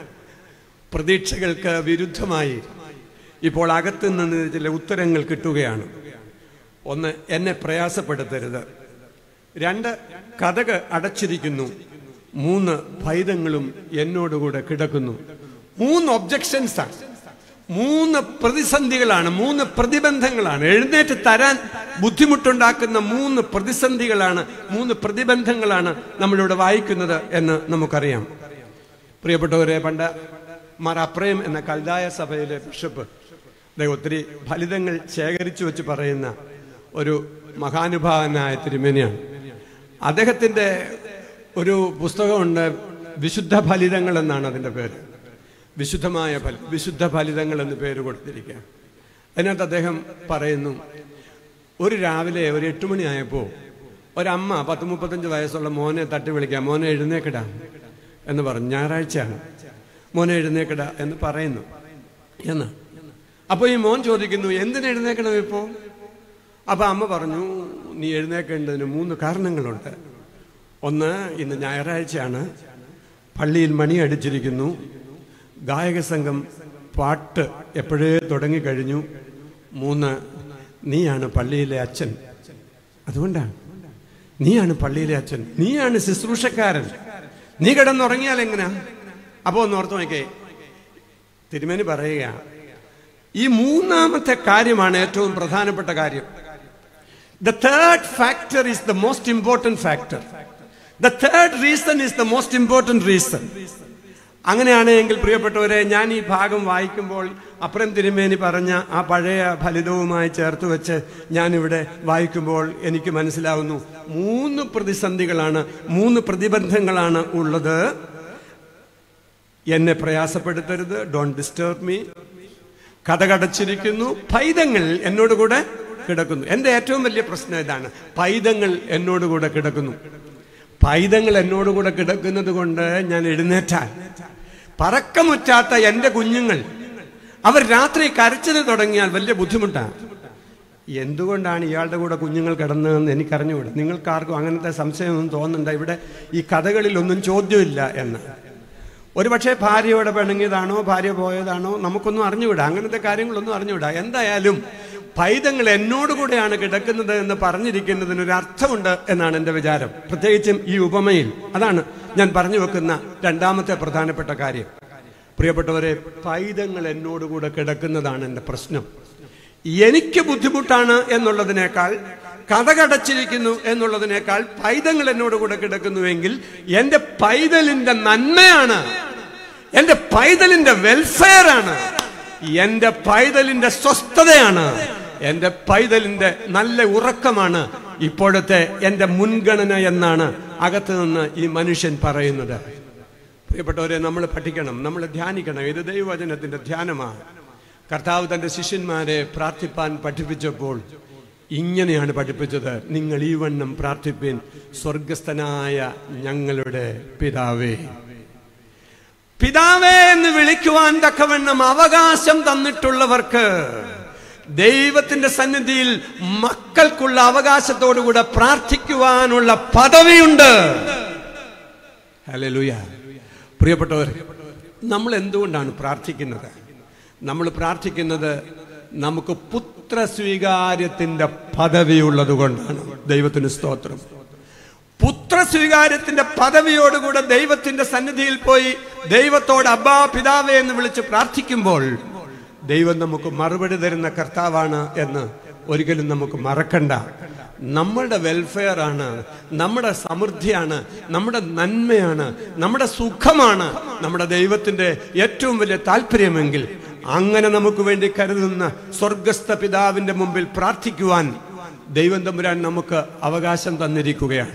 പ്രതീക്ഷകൾക്ക് വിരുദ്ധമായി ഇപ്പോൾ അകത്തു നിന്ന് ചില ഉത്തരങ്ങൾ കിട്ടുകയാണ്. ഒന്ന്, എന്നെ പ്രയാസപ്പെടുത്തരുത്. രണ്ട്, കതക് അടച്ചിരിക്കുന്നു. മൂന്ന്, ഭൈതങ്ങളും എന്നോടുകൂടെ കിടക്കുന്നു. മൂന്ന് ഒബ്ജക്ഷൻസ് ആണ്, മൂന്ന് പ്രതിസന്ധികളാണ്, മൂന്ന് പ്രതിബന്ധങ്ങളാണ്. എഴുന്നേറ്റ് തരാൻ ബുദ്ധിമുട്ടുണ്ടാക്കുന്ന മൂന്ന് പ്രതിസന്ധികളാണ്, മൂന്ന് പ്രതിബന്ധങ്ങളാണ് നമ്മളിവിടെ വായിക്കുന്നത് എന്ന് നമുക്കറിയാം. പ്രിയപ്പെട്ടവരെ, പണ്ട് മരപ്രയം എന്ന കൽദായ സഭയിലെ ബിഷപ്പ്, അദ്ദേഹം ഒത്തിരി ഫലിതങ്ങൾ ശേഖരിച്ചു വെച്ച് പറയുന്ന ഒരു മഹാനുഭാവനായ തിരുമേനിയാണ്. അദ്ദേഹത്തിൻ്റെ ഒരു പുസ്തകമുണ്ട്, വിശുദ്ധ ഫലിതങ്ങൾ എന്നാണ് അതിൻ്റെ പേര്. വിശുദ്ധമായ ഫല വിശുദ്ധ ഫലിതങ്ങൾ എന്ന് പേര് കൊടുത്തിരിക്കുക. അതിനകത്ത് അദ്ദേഹം പറയുന്നു, ഒരു രാവിലെ ഒരു എട്ട് മണിയായപ്പോൾ ഒരമ്മ പത്ത് മുപ്പത്തഞ്ച് വയസ്സുള്ള മോനെ തട്ടി വിളിക്കാം, മോനെ എഴുന്നേക്കിടാ എന്ന് പറഞ്ഞു. ഞായറാഴ്ചയാണ്. മോനെ എഴുന്നേക്കിടാ എന്ന് പറയുന്നു എന്ന്. അപ്പോൾ ഈ മോൻ ചോദിക്കുന്നു, എന്തിനു എഴുന്നേക്കണം ഇപ്പോൾ? അപ്പം അമ്മ പറഞ്ഞു, നീ എഴുന്നേൽക്കേണ്ടതിന് മൂന്ന് കാരണങ്ങളുണ്ട്. ഒന്ന്, ഇന്ന് ഞായറാഴ്ചയാണ്, പള്ളിയിൽ മണി അടിച്ചിരിക്കുന്നു, ഗായക സംഘം പാട്ട് എപ്പോഴേ തുടങ്ങിക്കഴിഞ്ഞു. മൂന്ന്, നീയാണ് പള്ളിയിലെ അച്ഛൻ. അതുകൊണ്ടാണ്, നീയാണ് പള്ളിയിലെ അച്ഛൻ, നീയാണ് ശുശ്രൂഷക്കാരൻ. നീ കിടന്നുറങ്ങിയാൽ എങ്ങനെയാ? അപ്പോ ഒന്ന് ഓർത്ത് നോക്കേ, തിരുമേനി പറയുക, ഈ മൂന്നാമത്തെ കാര്യമാണ് ഏറ്റവും പ്രധാനപ്പെട്ട കാര്യം. The third factor is the most important factor. The third reason is the most important reason. അങ്ങനെയാണെങ്കിൽ പ്രിയപ്പെട്ടവരെ, ഞാൻ ഈ ഭാഗം വായിക്കുമ്പോൾ അപ്പുറം തിരുമേനി പറഞ്ഞ ആ പഴയ ഫലിതവുമായി ചേർത്ത് വെച്ച് ഞാനിവിടെ വായിക്കുമ്പോൾ എനിക്ക് മനസ്സിലാവുന്നു, മൂന്ന് പ്രതിസന്ധികളാണ്, മൂന്ന് പ്രതിബന്ധങ്ങളാണ് ഉള്ളത്. എന്നെ പ്രയാസപ്പെടുത്തരുത്, ഡോണ്ട് ഡിസ്റ്റർബ് മീ. കഥകടച്ചിരിക്കുന്നു, പൈതങ്ങൾ എന്നോടുകൂടെ കിടക്കുന്നു. എൻ്റെ ഏറ്റവും വലിയ പ്രശ്നം ഇതാണ്, പൈതങ്ങൾ എന്നോടുകൂടെ കിടക്കുന്നു. പൈതങ്ങൾ എന്നോടുകൂടെ കിടക്കുന്നത് കൊണ്ട് ഞാൻ എഴുന്നേറ്റാൽ പറക്കമുറ്റാത്ത എൻ്റെ കുഞ്ഞുങ്ങൾ അവർ രാത്രി കരച്ചിൽ തുടങ്ങിയാൽ വലിയ ബുദ്ധിമുട്ടാണ്. എന്തുകൊണ്ടാണ് ഇയാളുടെ കൂടെ കുഞ്ഞുങ്ങൾ കിടന്നതെന്ന് എനിക്കറിഞ്ഞുകൂടാ. നിങ്ങൾക്കാർക്കും അങ്ങനത്തെ സംശയമൊന്നും തോന്നണ്ട. ഇവിടെ ഈ കഥകളിലൊന്നും ചോദ്യമില്ല എന്ന്. ഒരു പക്ഷേ ഭാര്യയോടെ പിണങ്ങിയതാണോ, ഭാര്യ പോയതാണോ, നമുക്കൊന്നും അറിഞ്ഞുകൂടാ. അങ്ങനത്തെ കാര്യങ്ങളൊന്നും അറിഞ്ഞുകൂടാ. എന്തായാലും പൈതങ്ങൾ എന്നോടുകൂടെയാണ് കിടക്കുന്നത് എന്ന് പറഞ്ഞിരിക്കുന്നതിനൊരു അർത്ഥമുണ്ട് എന്നാണ് എൻ്റെ വിചാരം. പ്രത്യേകിച്ചും ഈ ഉപമയിൽ അതാണ് ഞാൻ പറഞ്ഞു വെക്കുന്ന രണ്ടാമത്തെ പ്രധാനപ്പെട്ട കാര്യം. പ്രിയപ്പെട്ടവരെ, പൈതങ്ങൾ എന്നോടുകൂടെ കിടക്കുന്നതാണ് എൻ്റെ പ്രശ്നം. എനിക്ക് ബുദ്ധിമുട്ടാണ് എന്നുള്ളതിനേക്കാൾ, കഥകടച്ചിരിക്കുന്നു എന്നുള്ളതിനേക്കാൾ പൈതങ്ങൾ എന്നോടുകൂടെ കിടക്കുന്നുവെങ്കിൽ എൻ്റെ പൈതലിന്റെ നന്മയാണ്, എൻ്റെ പൈതലിന്റെ വെൽഫെയർ ആണ്, എൻ്റെ പൈതലിന്റെ സ്വസ്ഥതയാണ്, എൻ്റെ പൈതലിന്റെ നല്ല ഉറക്കമാണ് ഇപ്പോഴത്തെ എൻ്റെ മുൻഗണന എന്നാണ് അകത്ത് നിന്ന് ഈ മനുഷ്യൻ പറയുന്നത്. പ്രിയപ്പെട്ടവരെ, നമ്മൾ പഠിക്കണം, നമ്മൾ ധ്യാനിക്കണം. ഇത് ദൈവവചനത്തിന്റെ ധ്യാനമാണ്. കർത്താവ് തന്റെ ശിഷ്യന്മാരെ പ്രാർത്ഥിപ്പാൻ പഠിപ്പിച്ചപ്പോൾ ഇങ്ങനെയാണ് പഠിപ്പിച്ചത്, നിങ്ങൾ ഈ വണ്ണം പ്രാർത്ഥിപ്പിൻ, സ്വർഗസ്ഥനായ ഞങ്ങളുടെ പിതാവേ. പിതാവേ എന്ന് വിളിക്കുവാൻ തക്കവണ്ണം അവകാശം തന്നിട്ടുള്ളവർക്ക് ദൈവത്തിന്റെ സന്നിധിയിൽ മക്കൾക്കുള്ള അവകാശത്തോടുകൂടെ പ്രാർത്ഥിക്കുവാനുള്ള പദവിയുണ്ട്. ഹല്ലേലൂയ. പ്രിയപ്പെട്ടവരെ, നമ്മൾ എന്തുകൊണ്ടാണ് പ്രാർത്ഥിക്കുന്നത്? നമ്മൾ പ്രാർത്ഥിക്കുന്നത് നമുക്ക് പുത്ര സ്വീകാര്യത്തിന്റെ പദവിയുള്ളത് കൊണ്ടാണ്. ദൈവത്തിന് സ്തോത്രം. പുത്ര സ്വീകാര്യത്തിന്റെ പദവിയോടുകൂടെ ദൈവത്തിന്റെ സന്നിധിയിൽ പോയി ദൈവത്തോട് അബ്ബാ പിതാവേ എന്ന് വിളിച്ച് പ്രാർത്ഥിക്കുമ്പോൾ ദൈവം നമുക്ക് മറുപടി തരുന്ന കർത്താവാണ് എന്ന് ഒരിക്കലും നമുക്ക് മറക്കണ്ട. നമ്മളുടെ വെൽഫെയർ ആണ്, നമ്മുടെ സമൃദ്ധിയാണ്, നമ്മുടെ നന്മയാണ്, നമ്മുടെ സുഖമാണ് നമ്മുടെ ദൈവത്തിന്റെ ഏറ്റവും വലിയ താല്പര്യമെങ്കിൽ അങ്ങനെ നമുക്ക് വേണ്ടി കരുതുന്ന സ്വർഗസ്ഥ പിതാവിന്റെ മുമ്പിൽ പ്രാർത്ഥിക്കുവാൻ ദൈവം തമ്പുരാൻ നമുക്ക് അവകാശം തന്നിരിക്കുകയാണ്.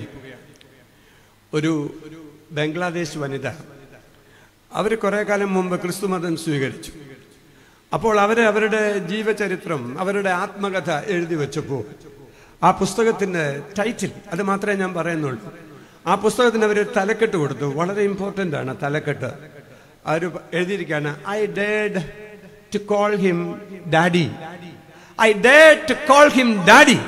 ഒരു ബംഗ്ലാദേശ് വനിത, അവർ കുറെ കാലം മുമ്പ് ക്രിസ്തുമതം സ്വീകരിച്ചു. അപ്പോൾ അവരെ അവരുടെ ജീവചരിത്രം, അവരുടെ ആത്മകഥ എഴുതി വെച്ചപ്പോൾ ആ പുസ്തകത്തിന്റെ ടൈറ്റിൽ, അത് മാത്രമേ ഞാൻ പറയുന്നുള്ളൂ, ആ പുസ്തകത്തിന് അവർ തലക്കെട്ട് കൊടുത്തു. വളരെ ഇമ്പോർട്ടൻ്റ് ആണ് തലക്കെട്ട്. അവർ എഴുതിയിരിക്കുകയാണ്, I dared to call him daddy. I dared to call him daddy.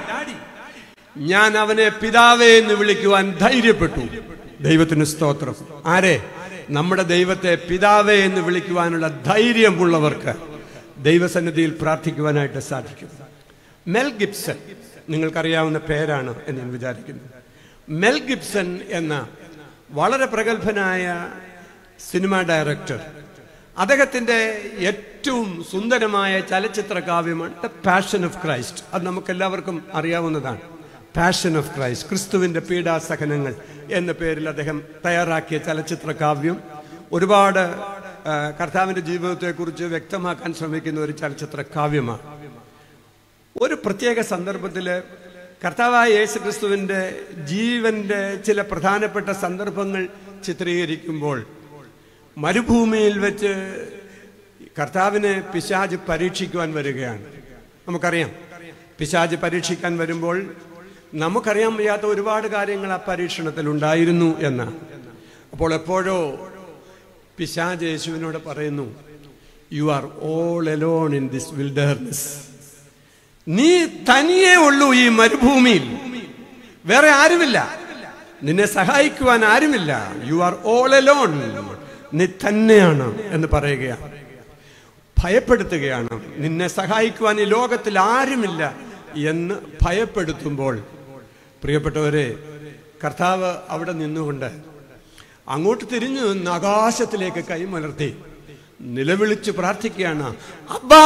ഞാൻ അവനെ പിതാവേ എന്ന് വിളിക്കുവാൻ ധൈര്യപ്പെട്ടു. ദൈവത്തിന് സ്തോത്രം. ആരെ? നമ്മുടെ ദൈവത്തെ പിതാവേ എന്ന് വിളിക്കുവാനുള്ള ധൈര്യമുള്ളവർക്ക് ദൈവസന്നിധിയിൽ പ്രാർത്ഥിക്കുവാനായിട്ട് സാധിക്കും. മെൽ ഗിബ്സൺ, നിങ്ങൾക്കറിയാവുന്ന പേരാണ് എന്ന് ഞാൻ വിചാരിക്കുന്നു. മെൽ ഗിബ്സൺ എന്ന വളരെ പ്രഗത്ഭനായ സിനിമാ ഡയറക്ടർ, അദ്ദേഹത്തിന്റെ ഏറ്റവും സുന്ദരമായ ചലച്ചിത്ര കാവ്യമാണ് ദ പാഷൻ ഓഫ് ക്രൈസ്റ്റ്. അത് നമുക്കെല്ലാവർക്കും അറിയാവുന്നതാണ്. പാഷൻ ഓഫ് ക്രൈസ്റ്റ്, ക്രിസ്തുവിന്റെ പീഡാസഹനങ്ങൾ എന്ന പേരിൽ അദ്ദേഹം തയ്യാറാക്കിയ ചലച്ചിത്ര കാവ്യം ഒരുപാട് കർത്താവിന്റെ ജീവിതത്തെക്കുറിച്ച് വ്യക്തമാക്കാൻ ശ്രമിക്കുന്ന ഒരു ചലച്ചിത്ര കാവ്യമാണ്. ഒരു പ്രത്യേക സന്ദർഭത്തിൽ കർത്താവായ യേശു ക്രിസ്തുവിന്റെ ജീവന്റെ ചില പ്രധാനപ്പെട്ട സന്ദർഭങ്ങൾ ചിത്രീകരിക്കുമ്പോൾ മരുഭൂമിയിൽ വെച്ച് കർത്താവിനെ പിശാച് പരീക്ഷിക്കുവാൻ വരികയാണ്. നമുക്കറിയാം, പിശാച് പരീക്ഷിക്കാൻ വരുമ്പോൾ നമുക്കറിയാൻ വയ്യാത്ത ഒരുപാട് കാര്യങ്ങൾ ആ പരീക്ഷണത്തിൽ ഉണ്ടായിരുന്നു എന്ന്. അപ്പോൾ എപ്പോഴോ പിശാച് യേശുവിനോട് പറയുന്നു, you are all alone in this wilderness. നീ തനിയേ ഉള്ളൂ ഈ മരുഭൂമിയിൽ, വേറെ ആരുമില്ല, നിന്നെ സഹായിക്കുവാൻ ആരുമില്ല. യു ആർ ഓൾ അലോൺ, നീ തന്നെയാണ് എന്ന് പറയുകയാണ്, ഭയപ്പെടുത്തുകയാണ്. നിന്നെ സഹായിക്കുവാൻ ഈ ലോകത്തിൽ ആരുമില്ല എന്ന് ഭയപ്പെടുത്തുമ്പോൾ, പ്രിയപ്പെട്ടവരെ, കർത്താവ് അവിടെ നിന്നുകൊണ്ട് അങ്ങോട്ട് തിരിഞ്ഞു നിന്ന് ആകാശത്തിലേക്ക് കൈമലർത്തി നിലവിളിച്ച് പ്രാർത്ഥിക്കുകയാണ്. അബ്ബാ,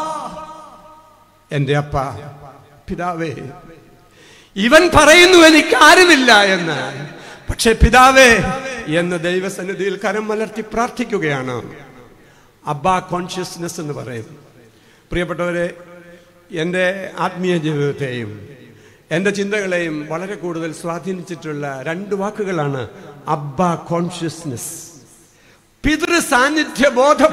എന്റെ അപ്പ, പിതാവേ. ഇവൻ പറയുന്നു എനിക്ക് ആരുമില്ല എന്ന്, പക്ഷെ പിതാവേ എന്ന് ദൈവസന്നിധിയിൽ കരം മലർത്തി പ്രാർത്ഥിക്കുകയാണ്. അബ്ബാ കോൺഷ്യസ്നെസ് എന്ന് പറയും. പ്രിയപ്പെട്ടവരെ, എൻ്റെ ആത്മീയ ജീവിതത്തെയും എൻ്റെ ചിന്തകളെയും വളരെ കൂടുതൽ സ്വാധീനിച്ചിട്ടുള്ള രണ്ട് വാക്കുകളാണ് അബ്ബാ കോൺഷ്യസ്നെസ്, പിതൃ സാന്നിധ്യബോധം.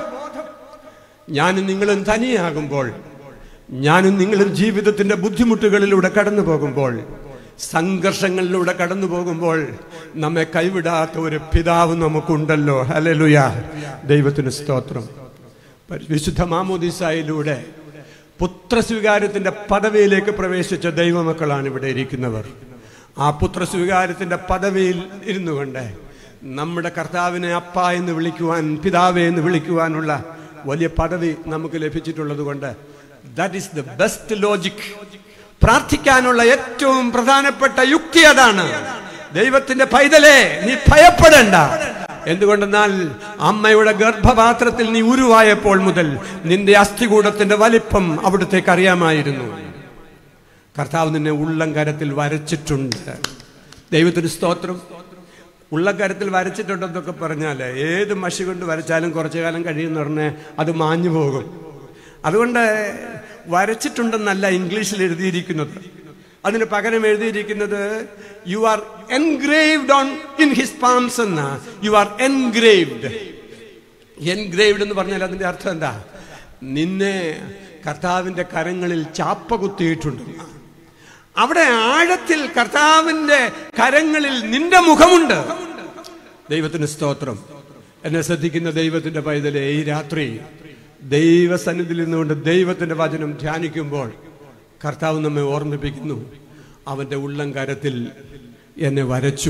ഞാനും നിങ്ങളും തനിയാകുമ്പോൾ, ഞാനും നിങ്ങളും ജീവിതത്തിന്റെ ബുദ്ധിമുട്ടുകളിലൂടെ കടന്നു പോകുമ്പോൾ, സംഘർഷങ്ങളിലൂടെ കടന്നു പോകുമ്പോൾ നമ്മെ കൈവിടാത്ത ഒരു പിതാവ് നമുക്കുണ്ടല്ലോ. ഹല്ലേലൂയ, ദൈവത്തിന് സ്തോത്രം. വിശുദ്ധ മാമോദീസായിലൂടെ പുത്രസ്വീകാരത്തിന്റെ പദവിയിലേക്ക് പ്രവേശിച്ച ദൈവമക്കളാണ് ഇവിടെ ഇരിക്കുന്നവർ. ആ പുത്രസ്വീകാരത്തിന്റെ പദവിയിൽ ഇരുന്നു കൊണ്ട് നമ്മുടെ കർത്താവിനെ അപ്പ എന്ന് വിളിക്കുവാൻ, പിതാവേ എന്ന് വിളിക്കുവാനുള്ള വലിയ പദവി നമുക്ക് ലഭിച്ചിട്ടുള്ളത് കൊണ്ട് that is the best logic. പ്രാർത്ഥിക്കാനുള്ള ഏറ്റവും പ്രധാനപ്പെട്ട യുക്തി അതാണ്. ദൈവത്തിന്റെ പൈതലേ, നീ ഭയപ്പെടേണ്ട. എന്തുകൊണ്ടെന്നാൽ അമ്മയുടെ ഗർഭപാത്രത്തിൽ നീ ഉരുവായപ്പോൾ മുതൽ നിന്റെ അസ്ഥികൂടത്തിന്റെ വലിപ്പം അവിടത്തേക്ക് അറിയാമായിരുന്നു. കർത്താവ് നിന്നെ ഉള്ളംകരത്തിൽ വരച്ചിട്ടുണ്ട്. ദൈവത്തിന് സ്തോത്രം. ഉള്ളംകരത്തിൽ വരച്ചിട്ടുണ്ടെന്നൊക്കെ പറഞ്ഞാൽ ഏത് മഷി കൊണ്ട് വരച്ചാലും കുറച്ചു കാലം കഴിയുന്ന ഉടനെ അത് മാഞ്ഞു പോകും. അതുകൊണ്ട് വരച്ചിട്ടുണ്ടെന്നല്ല ഇംഗ്ലീഷിൽ എഴുതിയിരിക്കുന്നത്. അതിന് പകരം എഴുതിയിരിക്കുന്നത് you are engraved on in his palms എന്ന. You are engraved. എൻഗ്രേവ്ഡ് എന്ന് പറഞ്ഞാൽ അതിന്റെ അർത്ഥം എന്താ? നിന്നെ കർത്താവിന്റെ കരങ്ങളിൽ ചാപ്പ കുത്തിയിട്ടുണ്ട്. അവിടെ ആഴത്തിൽ കർത്താവിന്റെ കരങ്ങളിൽ നിന്റെ മുഖമുണ്ട്. ദൈവത്തിന് സ്തോത്രം. എന്നെ ശ്രദ്ധിക്കുന്ന ദൈവത്തിന്റെ പൈതലെ, ഈ രാത്രി ദൈവസന്നിധിയിൽ നിന്നുകൊണ്ട് ദൈവത്തിന്റെ വചനം ധ്യാനിക്കുമ്പോൾ കർത്താവ് നമ്മെ ഓർമ്മിപ്പിക്കുന്നു, അവന്റെ ഉള്ളം കരത്തിൽ എന്നെ വരച്ചു,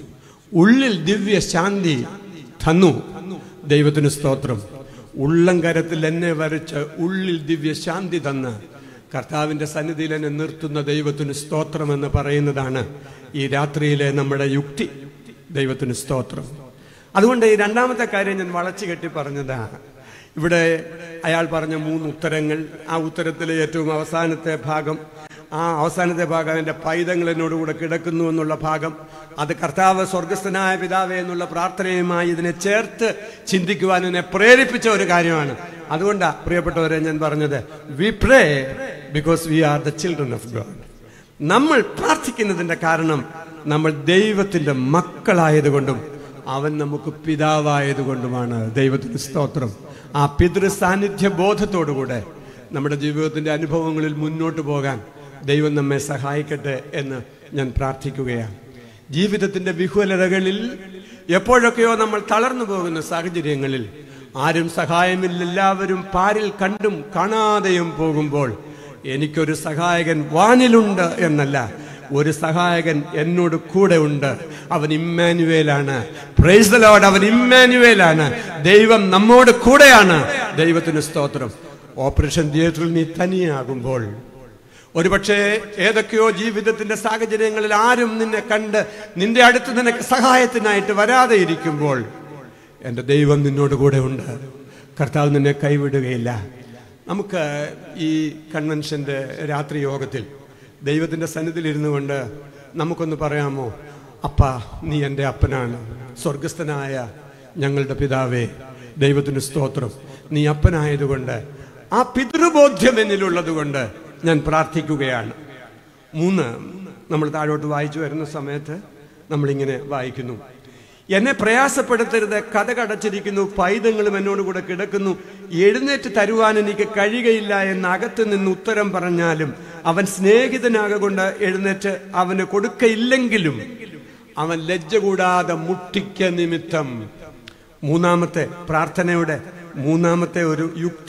ഉള്ളിൽ ദിവ്യ ശാന്തി തന്നു. ദൈവത്തിന് സ്തോത്രം. ഉള്ളം കരത്തിൽ എന്നെ വരച്ച് ഉള്ളിൽ ദിവ്യ ശാന്തി തന്ന് കർത്താവിന്റെ സന്നിധിയിൽ എന്നെ നിർത്തുന്ന ദൈവത്തിന് സ്തോത്രം എന്ന് പറയുന്നതാണ് ഈ രാത്രിയിലെ നമ്മുടെ യുക്തി. ദൈവത്തിന് സ്തോത്രം. അതുകൊണ്ട് ഈ രണ്ടാമത്തെ കാര്യം ഞാൻ വളച്ചു കെട്ടി പറഞ്ഞതാണ്. ഇവിടെ അയാൾ പറഞ്ഞ മൂന്ന് ഉത്തരങ്ങൾ, ആ ഉത്തരത്തിലെ ഏറ്റവും അവസാനത്തെ ഭാഗം, ആ അവസാനത്തെ ഭാഗം എൻ്റെ പൈതങ്ങൾ എന്നോടുകൂടെ കിടക്കുന്നു എന്നുള്ള ഭാഗം, അത് കർത്താവ് സ്വർഗസ്ഥനായ പിതാവേ എന്നുള്ള പ്രാർത്ഥനയുമായി ഇതിനെ ചേർത്ത് ചിന്തിക്കുവാൻ എന്നെ പ്രേരിപ്പിച്ച ഒരു കാര്യമാണ്. അതുകൊണ്ടാണ് പ്രിയപ്പെട്ടവരെ ഞാൻ പറഞ്ഞത്, we pray because we are the children of God. നമ്മൾ പ്രാർത്ഥിക്കുന്നതിന്റെ കാരണം നമ്മൾ ദൈവത്തിന്റെ മക്കളായതുകൊണ്ടും അവൻ നമുക്ക് പിതാവായതുകൊണ്ടുമാണ്. ദൈവത്തിന് സ്തോത്രം. ആ പിതൃ സാന്നിധ്യ ബോധത്തോടുകൂടെ നമ്മുടെ ജീവിതത്തിന്റെ അനുഭവങ്ങളിൽ മുന്നോട്ട് പോകാൻ ദൈവം നമ്മെ സഹായിക്കട്ടെ എന്ന് ഞാൻ പ്രാർത്ഥിക്കുകയാണ്. ജീവിതത്തിന്റെ വിഹുലതകളിൽ എപ്പോഴൊക്കെയോ നമ്മൾ തളർന്നു പോകുന്ന സാഹചര്യങ്ങളിൽ, ആരും സഹായമില്ല, എല്ലാവരും പാരിൽ കണ്ടും കാണാതെയും പോകുമ്പോൾ എനിക്കൊരു സഹായകൻ വാനിലുണ്ട് എന്നല്ല, ഒരു സഹായകൻ എന്നോട് കൂടെ ഉണ്ട്. അവൻ ഇമ്മാനുവേലാണ്. Price the Lord. അവൻ ഇമ്മാനുവേലാണ്. ദൈവം നമ്മോട് കൂടെയാണ്. ദൈവത്തിന് സ്തോത്രം. ഓപ്പറേഷൻ തിയേറ്ററിൽ നീ തനിയാകുമ്പോൾ, ഒരുപക്ഷെ ഏതൊക്കെയോ ജീവിതത്തിന്റെ സാഹചര്യങ്ങളിൽ ആരും നിന്നെ കണ്ട് നിന്റെ അടുത്ത് നിനക്ക് സഹായത്തിനായിട്ട് വരാതെ ഇരിക്കുമ്പോൾ, എൻ്റെ ദൈവം നിന്നോട് കൂടെ ഉണ്ട്. കർത്താവ് നിന്നെ കൈവിടുകയില്ല. നമുക്ക് ഈ കൺവെൻഷന്റെ രാത്രി യോഗത്തിൽ ദൈവത്തിന്റെ സന്നിധിയിൽ ഇരുന്നു കൊണ്ട് നമുക്കൊന്ന് പറയാമോ? അപ്പ, നീ എൻ്റെ അപ്പനാണ്. സ്വർഗസ്ഥനായ ഞങ്ങളുടെ പിതാവേ, ദൈവത്തിന് സ്തോത്രം. നീ അപ്പനായതുകൊണ്ട്, ആ പിതൃബോധ്യം എന്നിലുള്ളത് കൊണ്ട് ഞാൻ പ്രാർത്ഥിക്കുകയാണ്. മൂന്ന്, നമ്മൾ താഴോട്ട് വായിച്ചു വരുന്ന സമയത്ത് നമ്മളിങ്ങനെ വായിക്കുന്നു, എന്നെ പ്രയാസപ്പെടുത്തരുത്, കഥ കടച്ചിരിക്കുന്നു, പൈതങ്ങളും എന്നോട് കൂടെ കിടക്കുന്നു, എഴുന്നേറ്റ് തരുവാൻ എനിക്ക് കഴിയുകയില്ല എന്ന് അകത്ത് നിന്ന് ഉത്തരം പറഞ്ഞാലും അവൻ സ്നേഹിതനാകൊണ്ട് എഴുന്നേറ്റ് അവന് കൊടുക്കയില്ലെങ്കിലും അവൻ ലജ്ജ കൂടാതെ മുട്ടിക്ക നിമിത്തം. മൂന്നാമത്തെ പ്രാർത്ഥനയുടെ മൂന്നാമത്തെ ഒരു യുക്തിയും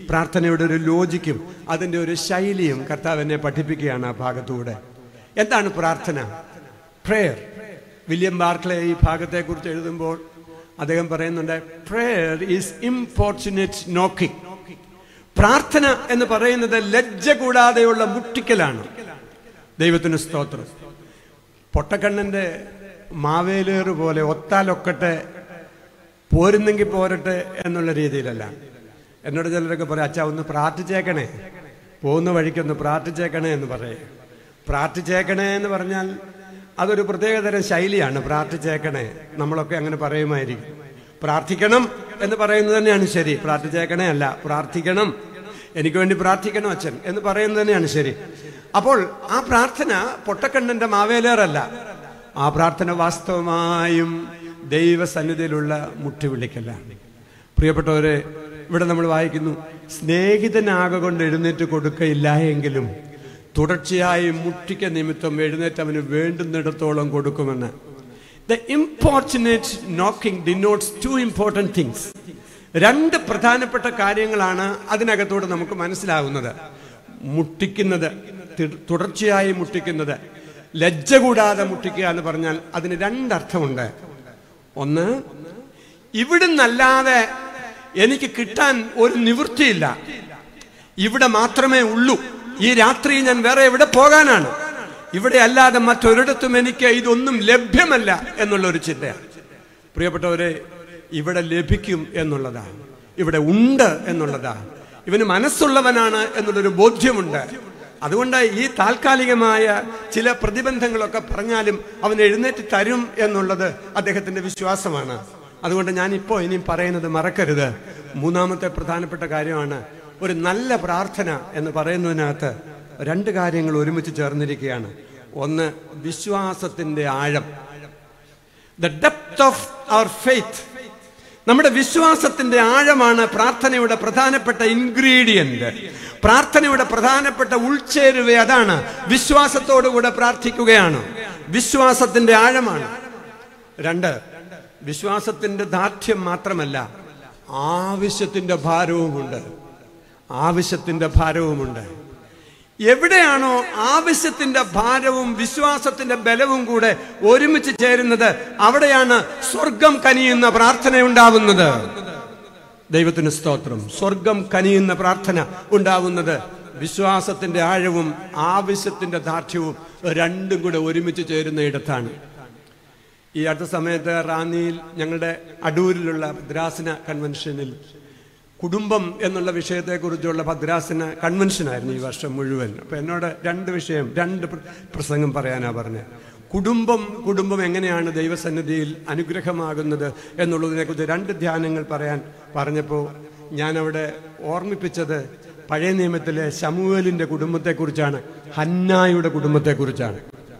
പ്രാർത്ഥനയുടെ ഒരു ലോജിക്കും അതിൻ്റെ ഒരു ശൈലിയും കർത്താവ് എന്നെ പഠിപ്പിക്കുകയാണ് ആ ഭാഗത്തൂടെ. എന്താണ് പ്രാർത്ഥന? പ്രേയർ. വില്യം ബാർക്ലേ ഈ ഭാഗത്തെക്കുറിച്ച് എഴുതുമ്പോൾ അദ്ദേഹം പറയുന്നുണ്ട്, പ്രേയർ ഈസ് ഇംപോർച്ചുനേറ്റ് നോക്കിംഗ്. പ്രാർത്ഥന എന്ന് പറയുന്നത് ലജ്ജ കൂടാതെയുള്ള മുട്ടിക്കലാണ്. ദൈവത്തിന് സ്തോത്രം. പൊട്ടക്കണ്ണന്റെ മാവേലേറ് പോലെ ഒത്താലൊക്കട്ടെ, പോരുന്നെങ്കിൽ പോരട്ടെ എന്നുള്ള രീതിയിലല്ല. എന്നോട് ചിലരൊക്കെ പറയും, അച്ഛാ ഒന്ന് പ്രാർത്ഥിച്ചേക്കണേ, പോകുന്ന വഴിക്കൊന്ന് പ്രാർത്ഥിച്ചേക്കണേ എന്ന് പറയും. പ്രാർത്ഥിച്ചേക്കണേ എന്ന് പറഞ്ഞാൽ അതൊരു പ്രത്യേകതരം ശൈലിയാണ്. പ്രാർത്ഥിച്ചേക്കണേ നമ്മളൊക്കെ അങ്ങനെ പറയുമായിരിക്കും. പ്രാർത്ഥിക്കണം എന്ന് പറയുന്നത് തന്നെയാണ് ശരി. പ്രാർത്ഥിച്ചേക്കണേ അല്ല, പ്രാർത്ഥിക്കണം, എനിക്ക് വേണ്ടി പ്രാർത്ഥിക്കണം അച്ഛൻ എന്ന് പറയുന്നത് തന്നെയാണ് ശരി. അപ്പോൾ ആ പ്രാർത്ഥന പൊട്ടക്കണ്ണന്റെ മാവേലേറല്ല. ആ പ്രാർത്ഥന വാസ്തവമായും ദൈവസന്നിധിയിലുള്ള മുട്ടിവിളിക്കലാണ്. പ്രിയപ്പെട്ടവരെ, ഇവിടെ നമ്മൾ വായിക്കുന്നു, സ്നേഹിതനാകെ കൊണ്ട് എഴുന്നേറ്റ് കൊടുക്കയില്ല എങ്കിലും തുടർച്ചയായി മുട്ടിക്ക നിമിത്തം എഴുന്നേറ്റ് അവന് വേണ്ടുന്നിടത്തോളം കൊടുക്കുമെന്ന്. The importunate knocking denotes two important things. രണ്ട് പ്രധാനപ്പെട്ട കാര്യങ്ങളാണ് അതിനകത്തോട് നമുക്ക് മനസ്സിലാകുന്നത്. മുട്ടിക്കുന്നത്, തുടർച്ചയായി മുട്ടിക്കുന്നത്, ലജ്ജ കൂടാതെ മുട്ടിക്കുക എന്ന് പറഞ്ഞാൽ അതിന് രണ്ടർത്ഥമുണ്ട്. ഒന്ന്, ഇവിടുന്നല്ലാതെ എനിക്ക് കിട്ടാൻ ഒരു നിവൃത്തിയില്ല, ഇവിടെ മാത്രമേ ഉള്ളൂ, ഈ രാത്രി ഞാൻ വേറെ എവിടെ പോകാനാണ്, ഇവിടെ അല്ലാതെ മറ്റൊരിടത്തും എനിക്ക് ഇതൊന്നും ലഭ്യമല്ല എന്നുള്ളൊരു ചിന്തയാണ്. പ്രിയപ്പെട്ടവരെ, ഇവിടെ ലഭിക്കും എന്നുള്ളതാണ്, ഇവിടെ ഉണ്ട് എന്നുള്ളതാണ്, ഇവന് മനസ്സുള്ളവനാണ് എന്നുള്ളൊരു ബോധ്യമുണ്ട്. അതുകൊണ്ട് ഈ താൽക്കാലികമായ ചില പ്രതിബന്ധങ്ങളൊക്കെ പറഞ്ഞാലും അവൻ എഴുന്നേറ്റ് തരും എന്നുള്ളത് അദ്ദേഹത്തിന്റെ വിശ്വാസമാണ്. അതുകൊണ്ട് ഞാനിപ്പോൾ ഇനിയും പറയുന്നത് മറക്കരുത്. മൂന്നാമത്തെ പ്രധാനപ്പെട്ട കാര്യമാണ്, ഒരു നല്ല പ്രാർത്ഥന എന്ന് പറയുന്നതിനകത്ത് രണ്ട് കാര്യങ്ങൾ ഒരുമിച്ച് ചേർന്നിരിക്കുകയാണ്. ഒന്ന്, വിശ്വാസത്തിന്റെ ആഴം, the depth of our faith. നമ്മുടെ വിശ്വാസത്തിന്റെ ആഴമാണ് പ്രാർത്ഥനയുടെ പ്രധാനപ്പെട്ട ഇൻഗ്രീഡിയന്റ്, പ്രാർത്ഥനയുടെ പ്രധാനപ്പെട്ട ഉൾച്ചേരുവ. അതാണ് വിശ്വാസത്തോടുകൂടെ പ്രാർത്ഥിക്കുകയാണ്, വിശ്വാസത്തിന്റെ ആഴമാണ്. രണ്ട്, വിശ്വാസത്തിന്റെ ദാർഢ്യം മാത്രമല്ല, ആവശ്യത്തിന്റെ ഭാരവുമുണ്ട്. ആവശ്യത്തിന്റെ ഭാരവുമുണ്ട്. എവിടെയാണോ ആവശ്യത്തിന്റെ ഭാരവും വിശ്വാസത്തിന്റെ ബലവും കൂടെ ഒരുമിച്ച് ചേരുന്നത്, അവിടെയാണ് സ്വർഗം കനിയുന്ന പ്രാർത്ഥന ഉണ്ടാവുന്നത്. ദൈവത്തിന് സ്തോത്രം. സ്വർഗം കനിയുന്ന പ്രാർത്ഥന ഉണ്ടാവുന്നത് വിശ്വാസത്തിന്റെ ആഴവും ആവശ്യത്തിന്റെ ദാർഢ്യവും രണ്ടും കൂടെ ഒരുമിച്ച് ചേരുന്ന ഇടത്താണ്. ഈ അടുത്ത സമയത്ത് റാന്നിയിൽ ഞങ്ങളുടെ അടൂരിലുള്ള ഭദ്രാസന കൺവെൻഷനിൽ കുടുംബം എന്നുള്ള വിഷയത്തെക്കുറിച്ചുള്ള ഭദ്രാസന കൺവെൻഷനായിരുന്നു ഈ വർഷം മുഴുവൻ. അപ്പം എന്നോട് രണ്ട് വിഷയം, രണ്ട് പ്രസംഗം പറയാനാ പറഞ്ഞത്. കുടുംബം കുടുംബം എങ്ങനെയാണ് ദൈവസന്നിധിയിൽ അനുഗ്രഹമാകുന്നത് എന്നുള്ളതിനെക്കുറിച്ച് രണ്ട് ധ്യാനങ്ങൾ പറയാൻ പറഞ്ഞപ്പോൾ ഞാനവിടെ ഓർമ്മിപ്പിച്ചത് പഴയ നിയമത്തിലെ ശമൂവേലിൻ്റെ കുടുംബത്തെക്കുറിച്ചാണ്, ഹന്നായുടെ കുടുംബത്തെക്കുറിച്ചാണ്.